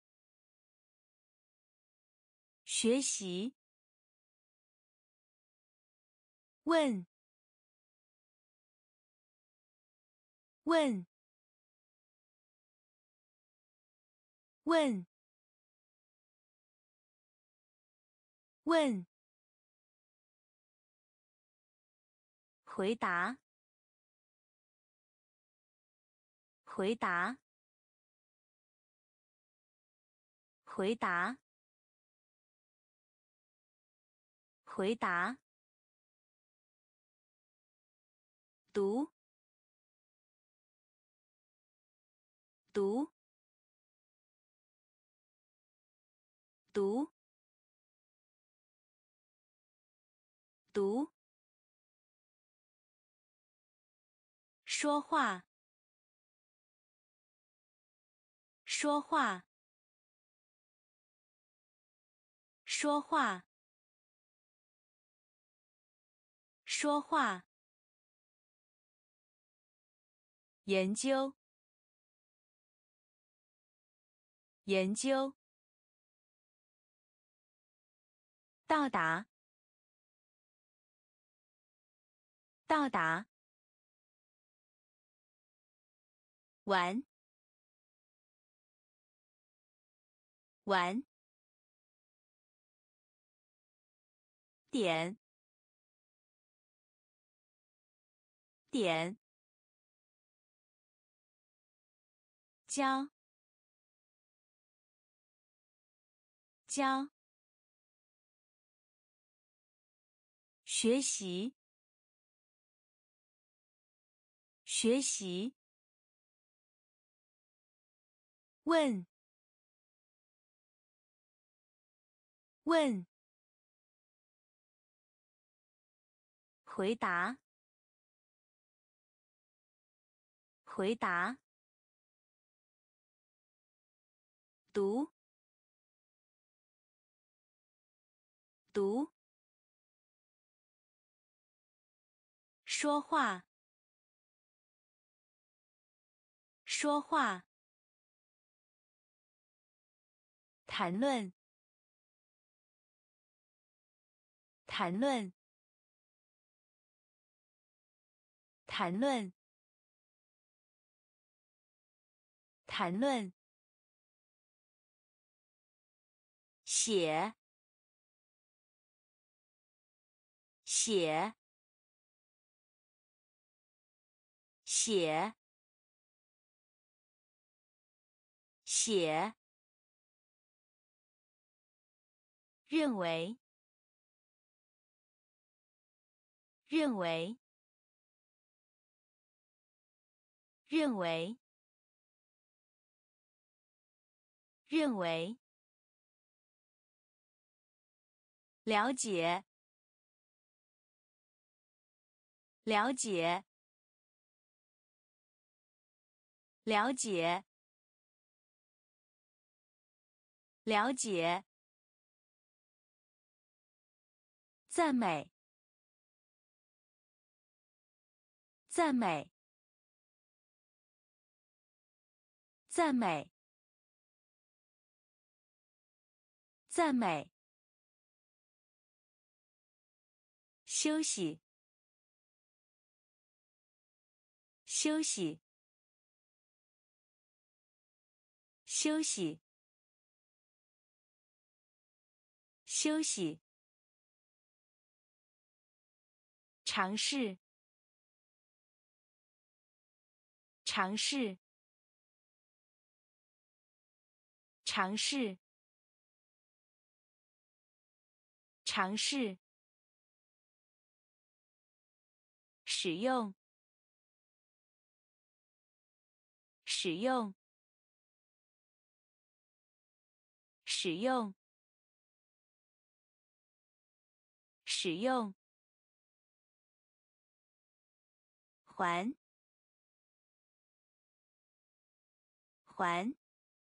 学习，问，问，问，问，回答，回答，回答，回答，读，读，读，读，说话，说话，说话，说话，研究，研究，到达，到达，玩，玩，点，点，教，教，学习，学习，问，问，回答，回答，读，读，说话，说话，谈论，谈论，谈论，谈论，写，写，写，写，认为，认为，认为，认为，了解，了解，了解， 了解，赞美，赞美，赞美，赞美，休息，休息，休息，休息，尝试，尝试，尝试，尝试，使用，使用，使用，使用，还，还，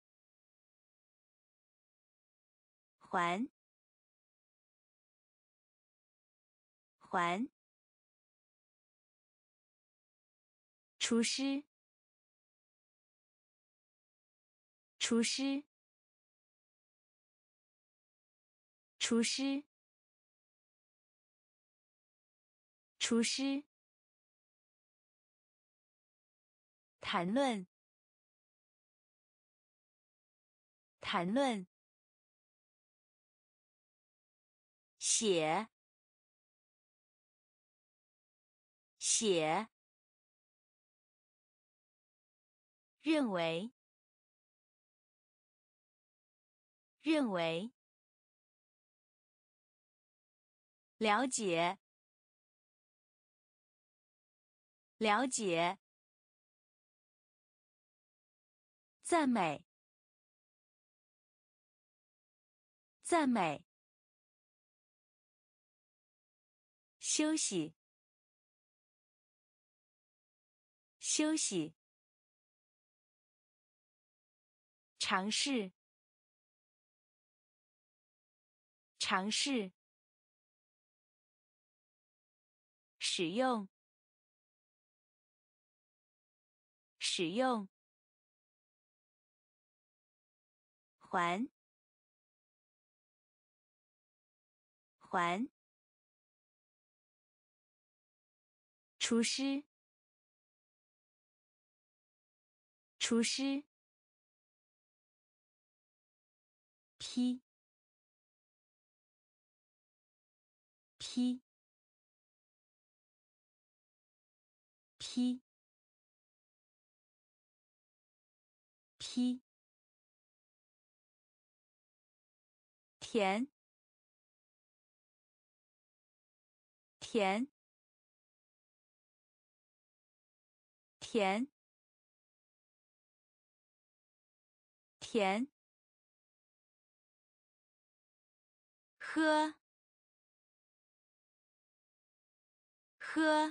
还，还，厨师，厨师，厨师，厨师，谈论，谈论，写，写，认为，认为，了解，了解，赞美，赞美，休息，休息，尝试，尝试，使用，使用，还，还，厨师，厨师，批，批，批，批，甜，甜，甜，甜，喝，喝，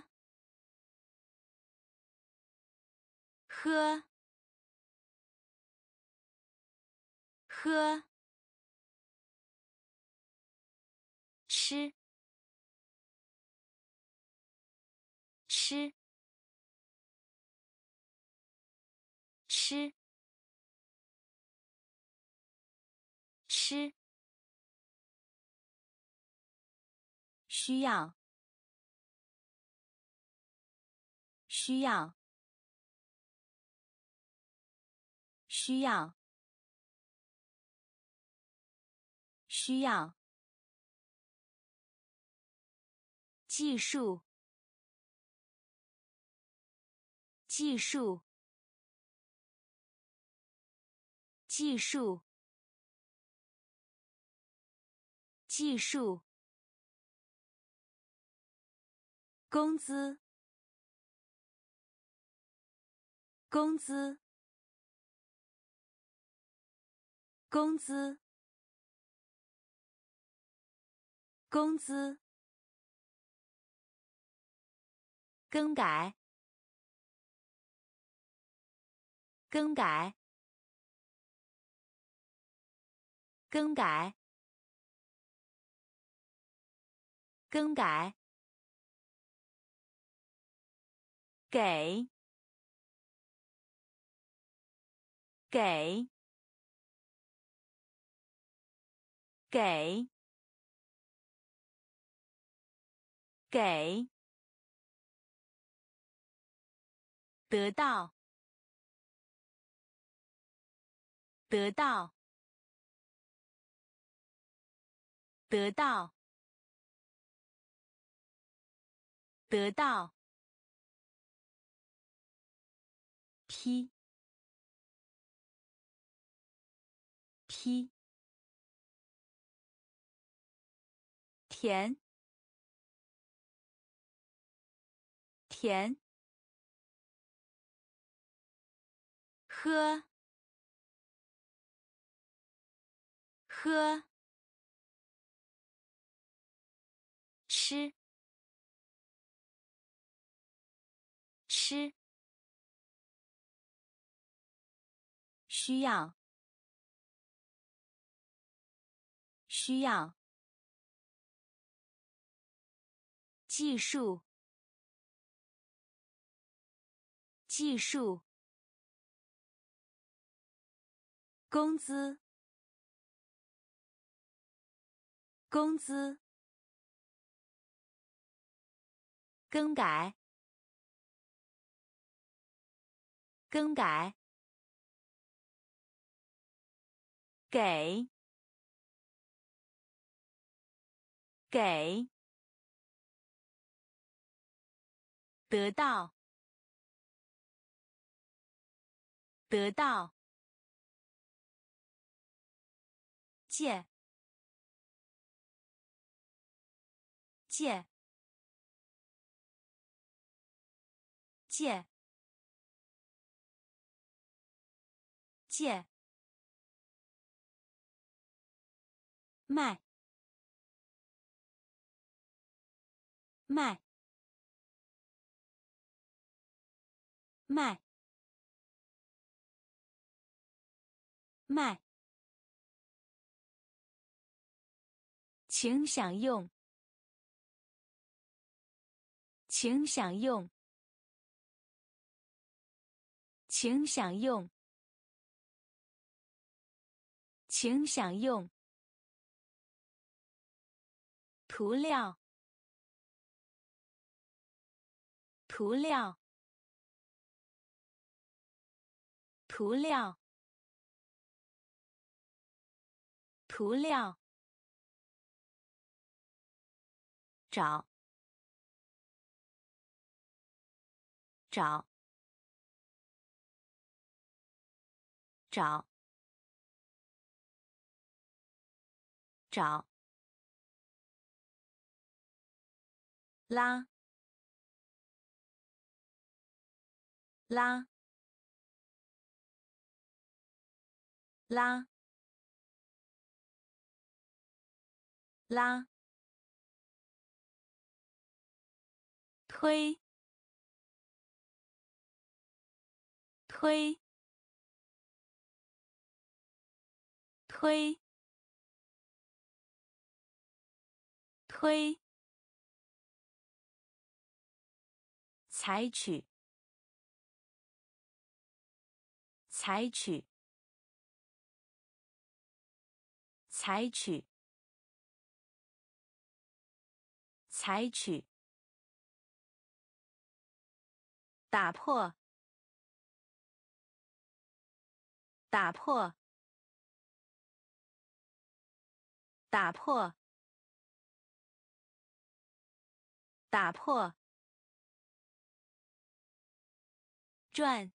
喝，喝，吃，吃，吃，吃，需要，需要，需要，需要，技术，技术，技术，技术，工资，工资，工资，工资，更改，更改， 更改，更改，给，给，给，给，得到，得到，得到，得到，批，批，甜，甜，喝，喝，吃，吃，需要，需要，技术，技术，工资，工资，更改，更改，给，给，得到，得到，借，借，借，借，卖，卖，卖，卖，请享用，请享用，请享用，请享用，涂料，涂料，涂料，涂料，找，找，找，找，拉，拉，拉，拉，推，推，推，推，采取，采取，采取，采取，打破，打破，打破，打破，转，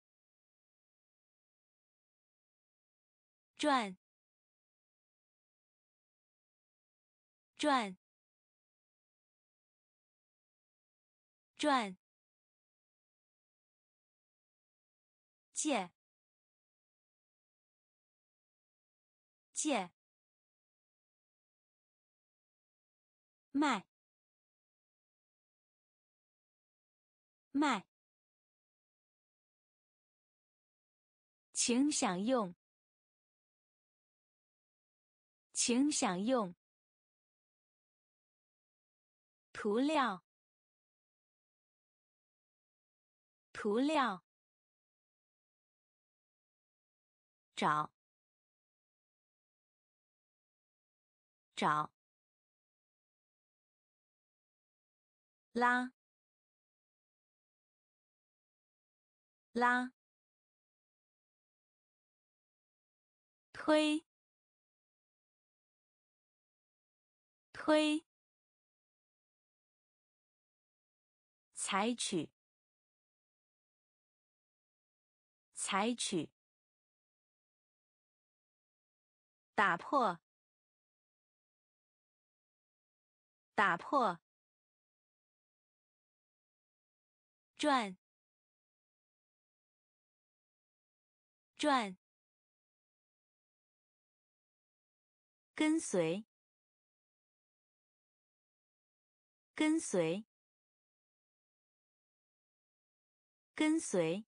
转，转，转，借，借，卖，卖，请享用， 请享用。涂料，涂料。找，找。拉，拉。推，推。采取，采取。打破，打破。转，转。跟随，跟随。跟随，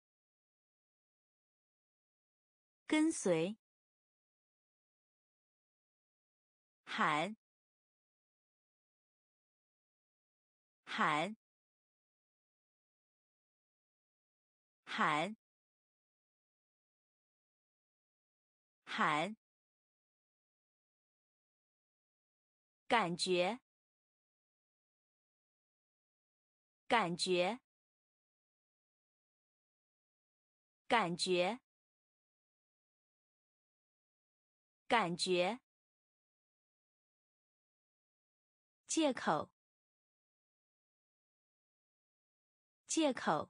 跟随。喊，喊，喊，喊。感觉，感觉，感觉，感觉。借口，借口，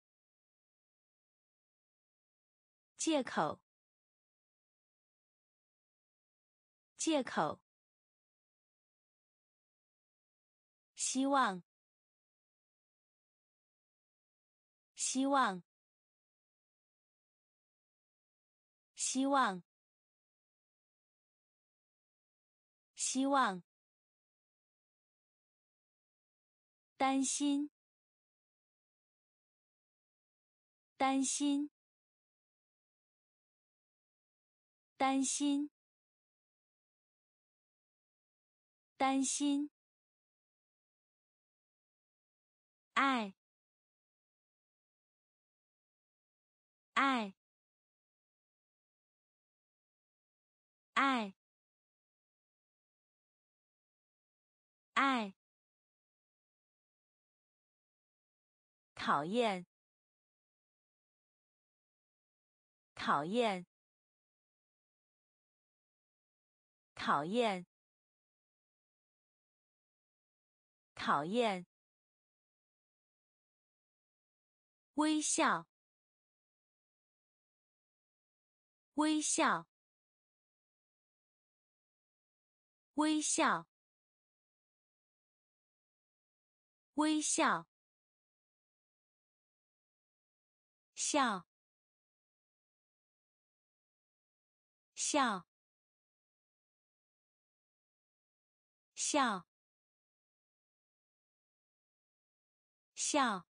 借口，借口。希望，希望，希望，希望。担心，担心，担心，担心。爱，爱，爱，爱。讨厌，讨厌，讨厌，讨厌。微笑，微笑，微笑，微笑。笑，笑，笑，笑。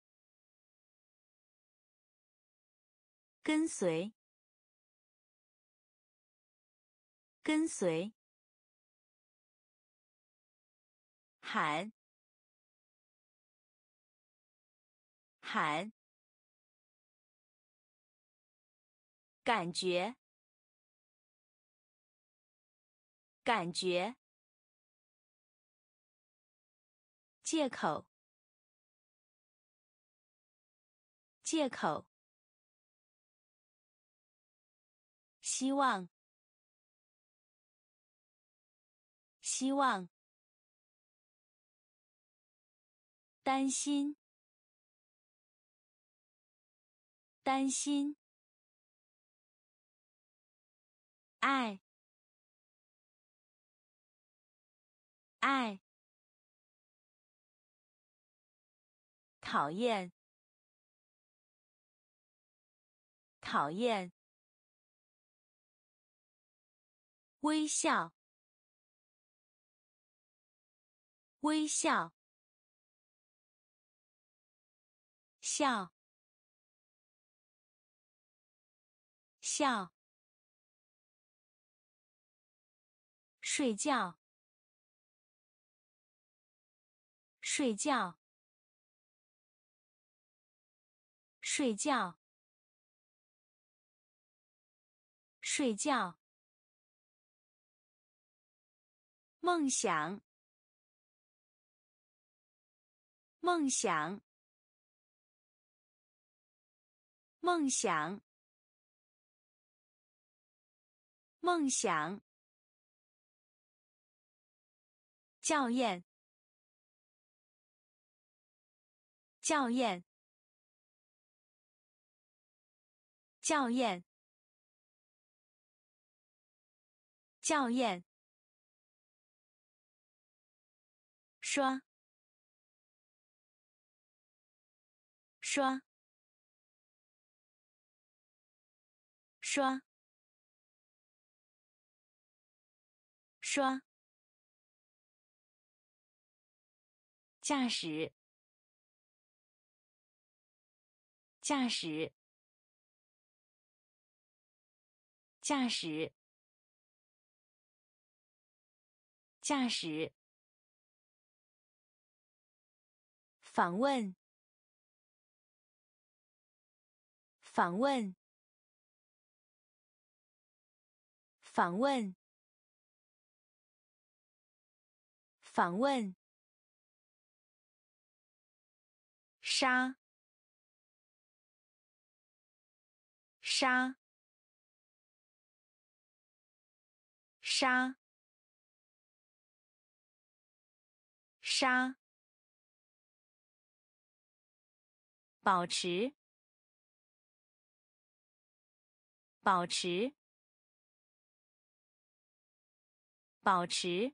跟随，跟随。喊，喊。感觉，感觉。借口，借口。希望，希望。担心，担心。爱，爱。讨厌，讨厌。微笑，微笑，笑，笑。 睡觉，睡觉，睡觉，睡觉。梦想，梦想，梦想，梦想。校验，校验，校验，校验。刷，刷，刷，刷。驾驶，驾驶，驾驶，驾驶。访问，访问，访问，访问。杀，杀，杀，杀。保持，保持，保持，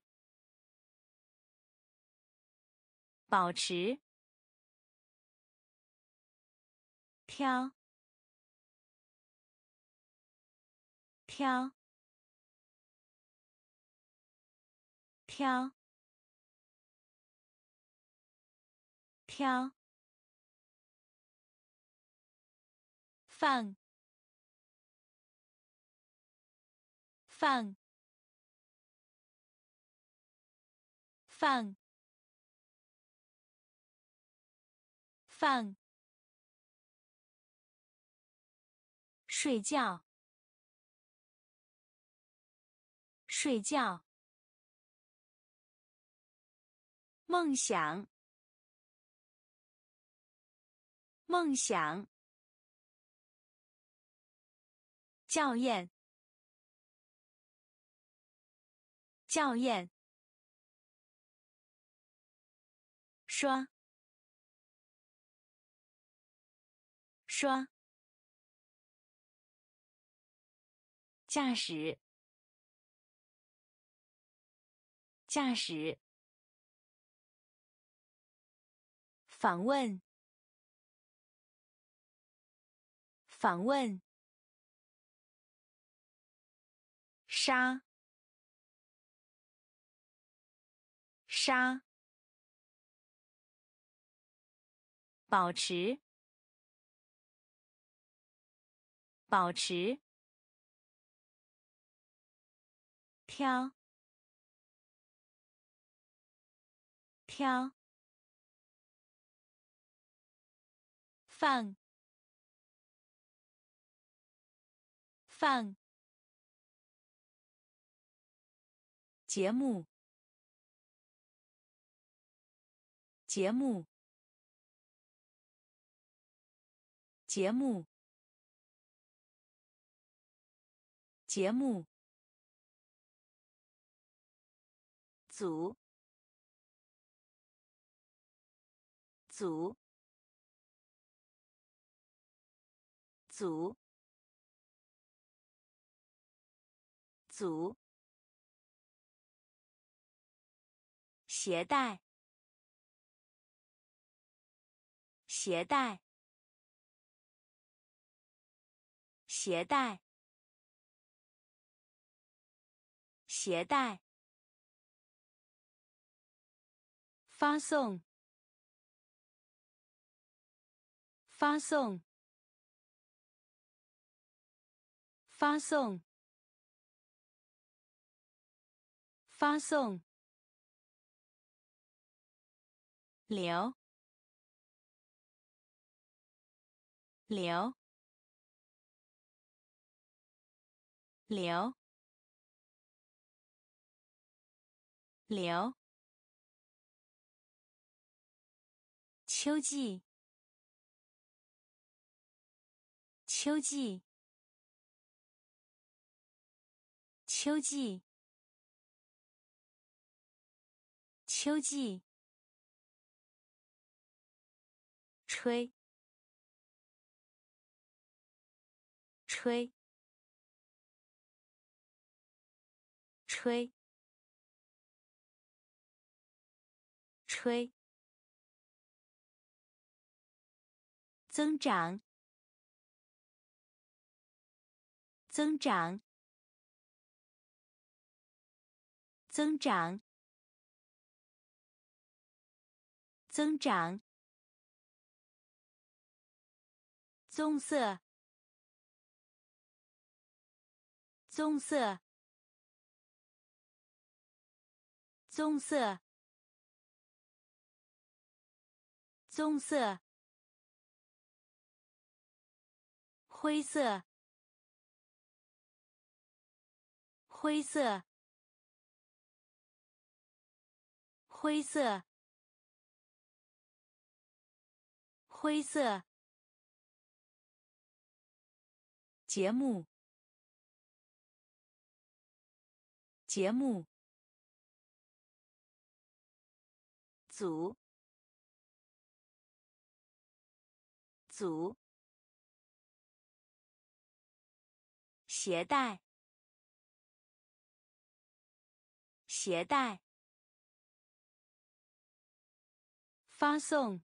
保持。挑，挑，挑，挑。放，放，放，放。睡觉，睡觉。梦想，梦想。校验，校验。刷，刷。驾驶，驾驶。访问，访问。杀，杀。保持，保持。挑，挑。放，放。节目，节目，节目，节目。组，组，组，组。携带，携带，携带，携带。发送，发送，发送， 发送，流，流，流，流。秋季，秋季，秋季，秋季。吹，吹，吹，吹。增长，增长，增长，增长。棕色，棕色，棕色，棕色。灰色，灰色，灰色，灰色。节目，节目。组，组。携带，携带。发送，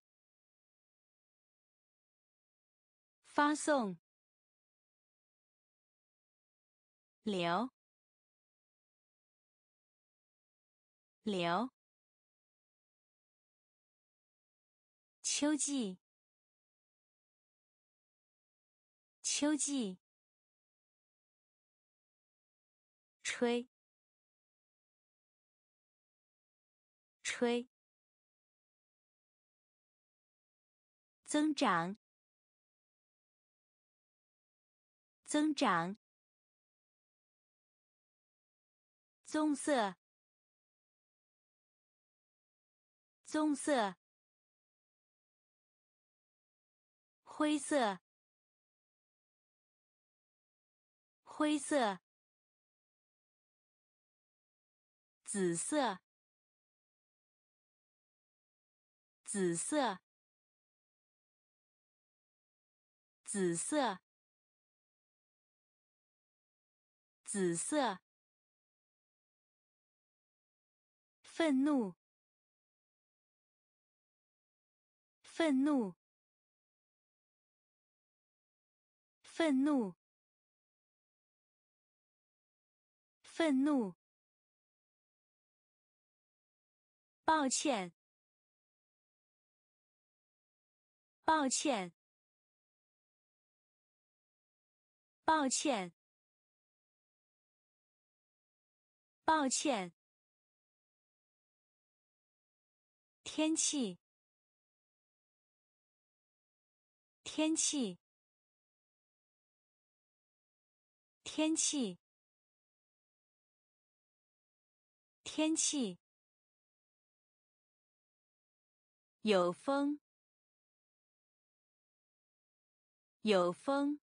发送。流，流。秋季，秋季。吹，吹。增长，增长。棕色，棕色。灰色，灰色。紫色，紫色，紫色，紫色。愤怒，愤怒，愤怒，愤怒。抱歉，抱歉，抱歉，抱歉。天气，天气，天气，天气。有风，有风，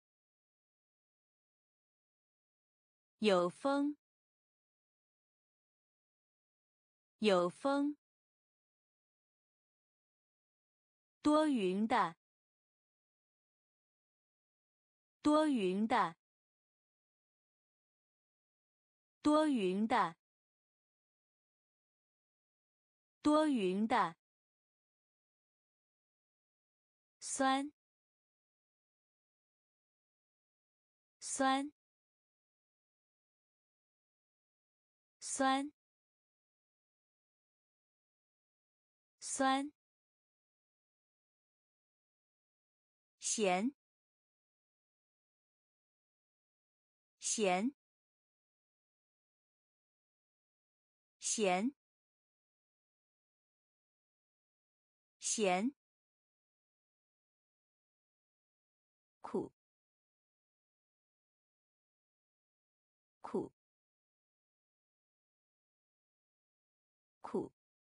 有风，有风。多云的，多云的，多云的，多云的。酸，酸，酸，酸。咸，咸， 咸，咸，苦，苦，苦，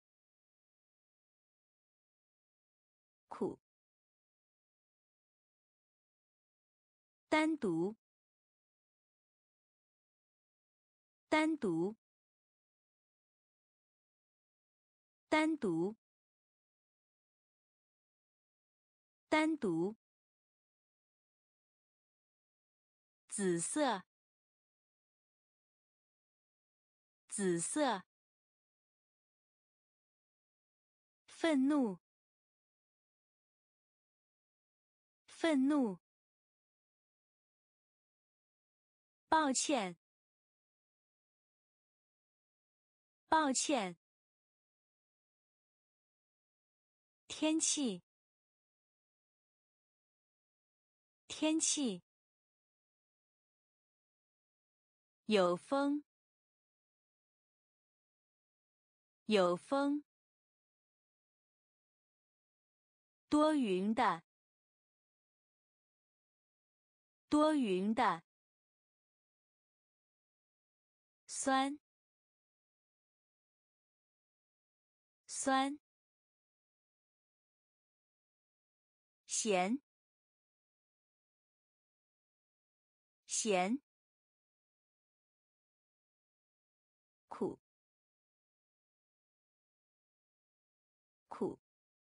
苦。单独，单独，单独，单独。紫色，紫色。愤怒，愤怒。抱歉，抱歉。天气，天气。有风，有风。多云的，多云的。酸，酸。咸，咸。苦，苦。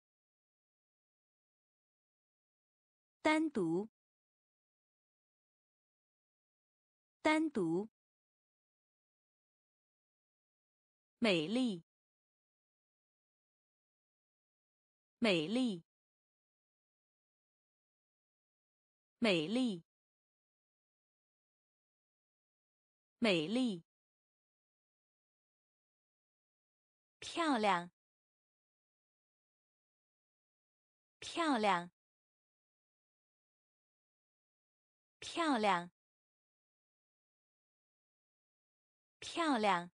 单独，单独。美丽，美丽，美丽，美丽。漂亮，漂亮，漂亮，漂亮。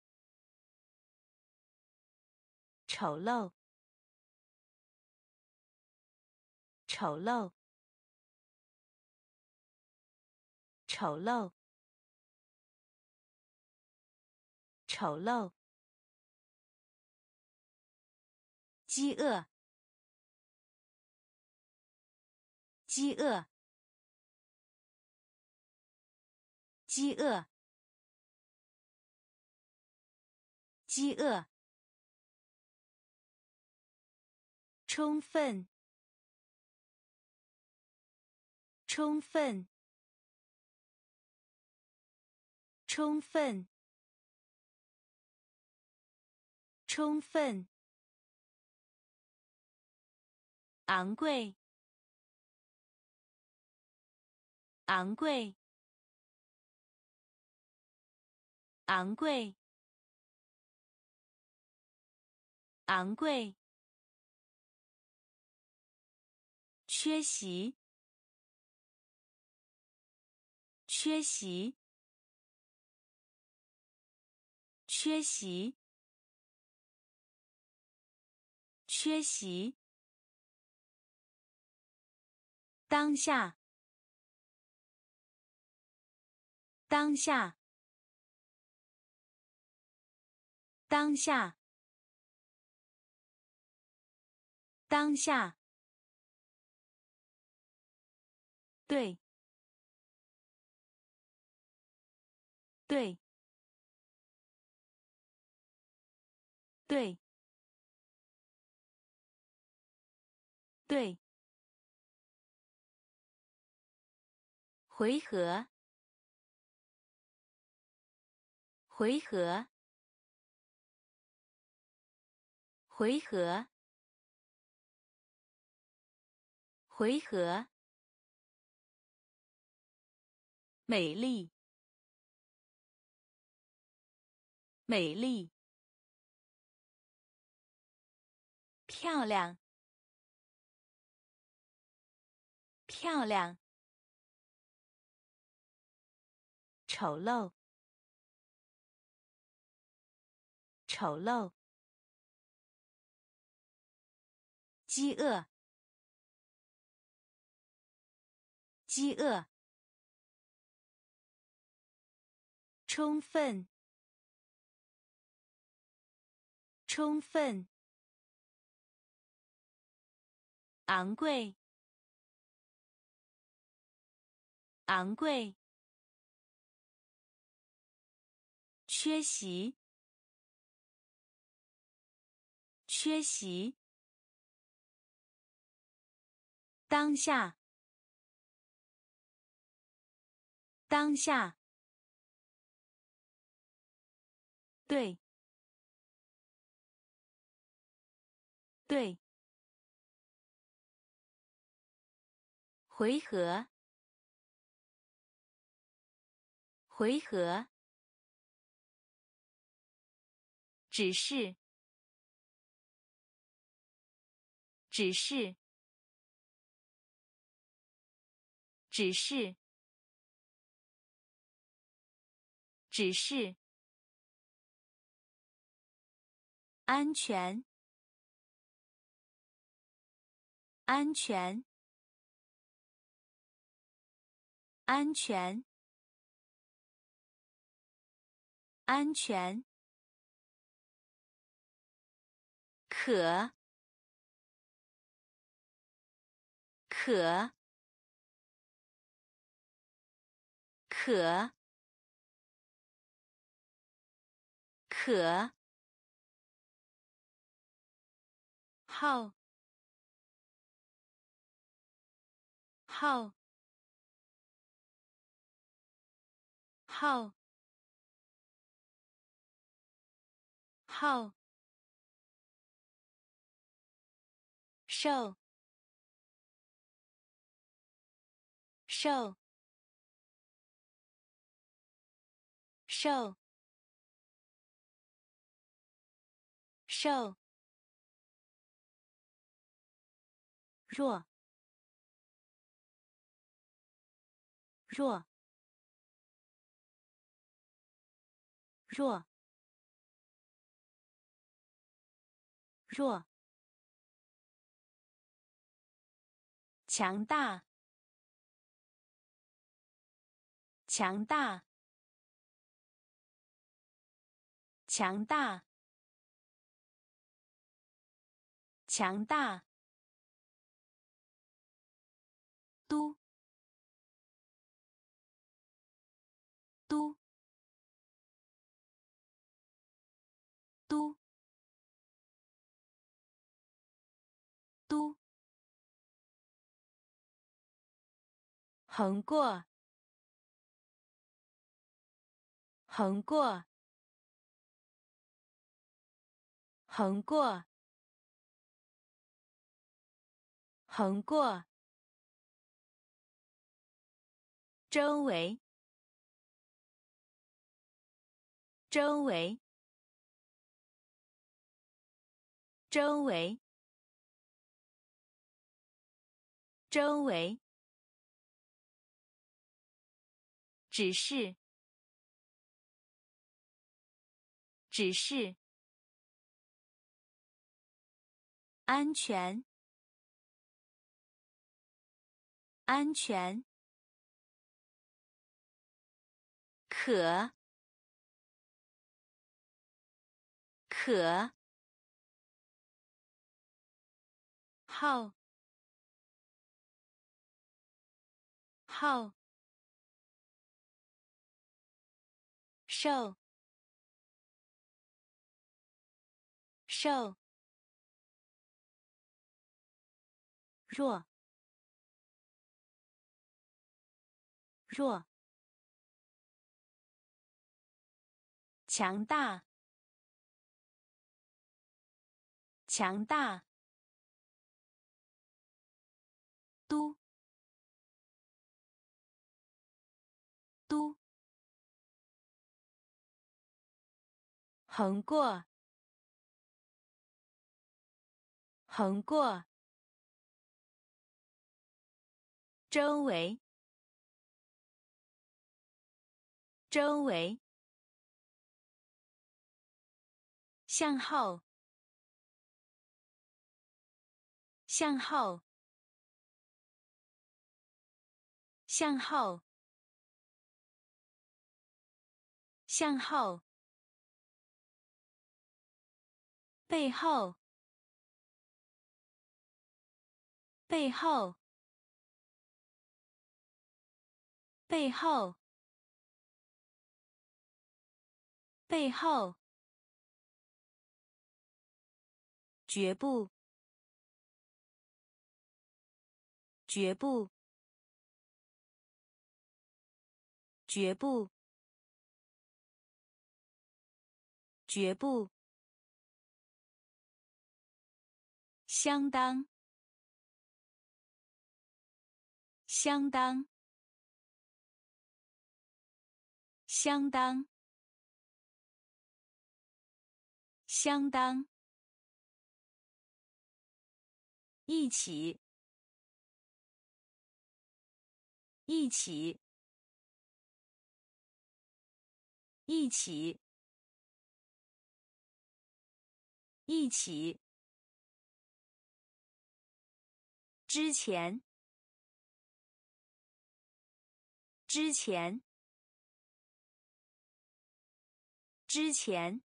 丑陋，丑陋，丑陋，丑陋。饥饿，饥饿，饥饿，饥饿。充分，充分，充分，充分。昂贵，昂贵，昂贵，昂贵。缺席，缺席，缺席，缺席。当下，当下，当下，当下。对，对，对，对。回合，回合，回合，回合。美丽，美丽。漂亮，漂亮。丑陋， 丑陋，饥饿，饥饿，充分，充分，昂贵，昂贵，缺席，缺席，当下，当下，对，对，回合，回合，指示，指示，指示，指示，安全，安全，安全，安全，可，可，可，可，号，号，号，号，瘦，瘦，瘦，瘦，弱，弱，弱，弱，强大，强大，强大，强大，都，都，都，都，横过，横过，横过，横过，周围，周围，周围，周围，指示，指示，安全，安全，可，可，号，号，瘦，瘦，弱，弱，强大，强大，都，都，横过，横过，周围，周围， 向后，向后，向后，向后，背后，背后，背后，背后，绝不，绝不，绝不，绝不，相当，相当，相当，相当，一起，一起，一起，一起，之前，之前，之前，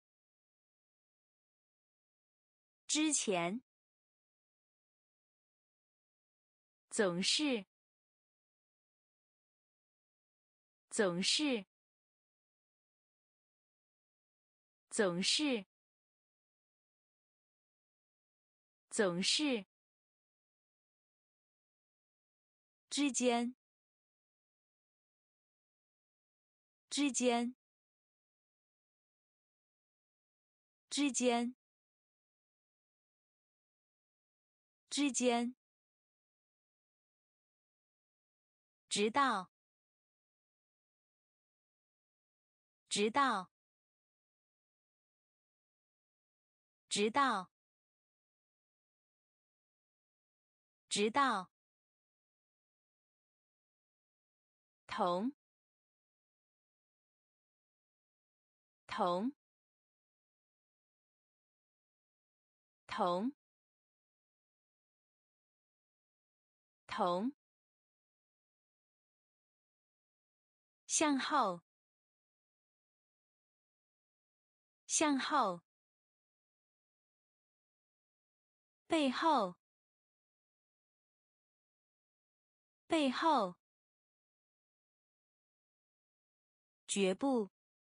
之前，总是，总是，总是，总是，之间，之间，之间，之间，直到，直到，直到，直到，同，同，同，同，向后，向后，背后，背后，绝不，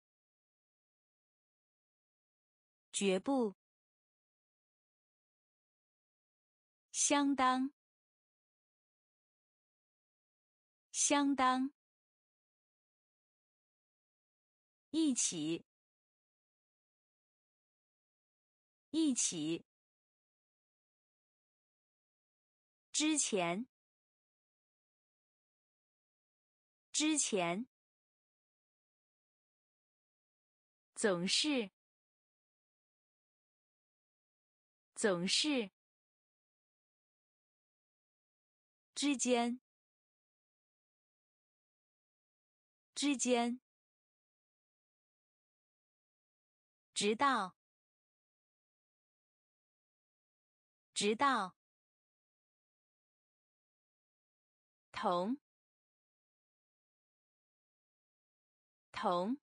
绝不，相当，相当，一起，一起，之前，之前，总是，总是，之间，之间，直到，直到，同，同，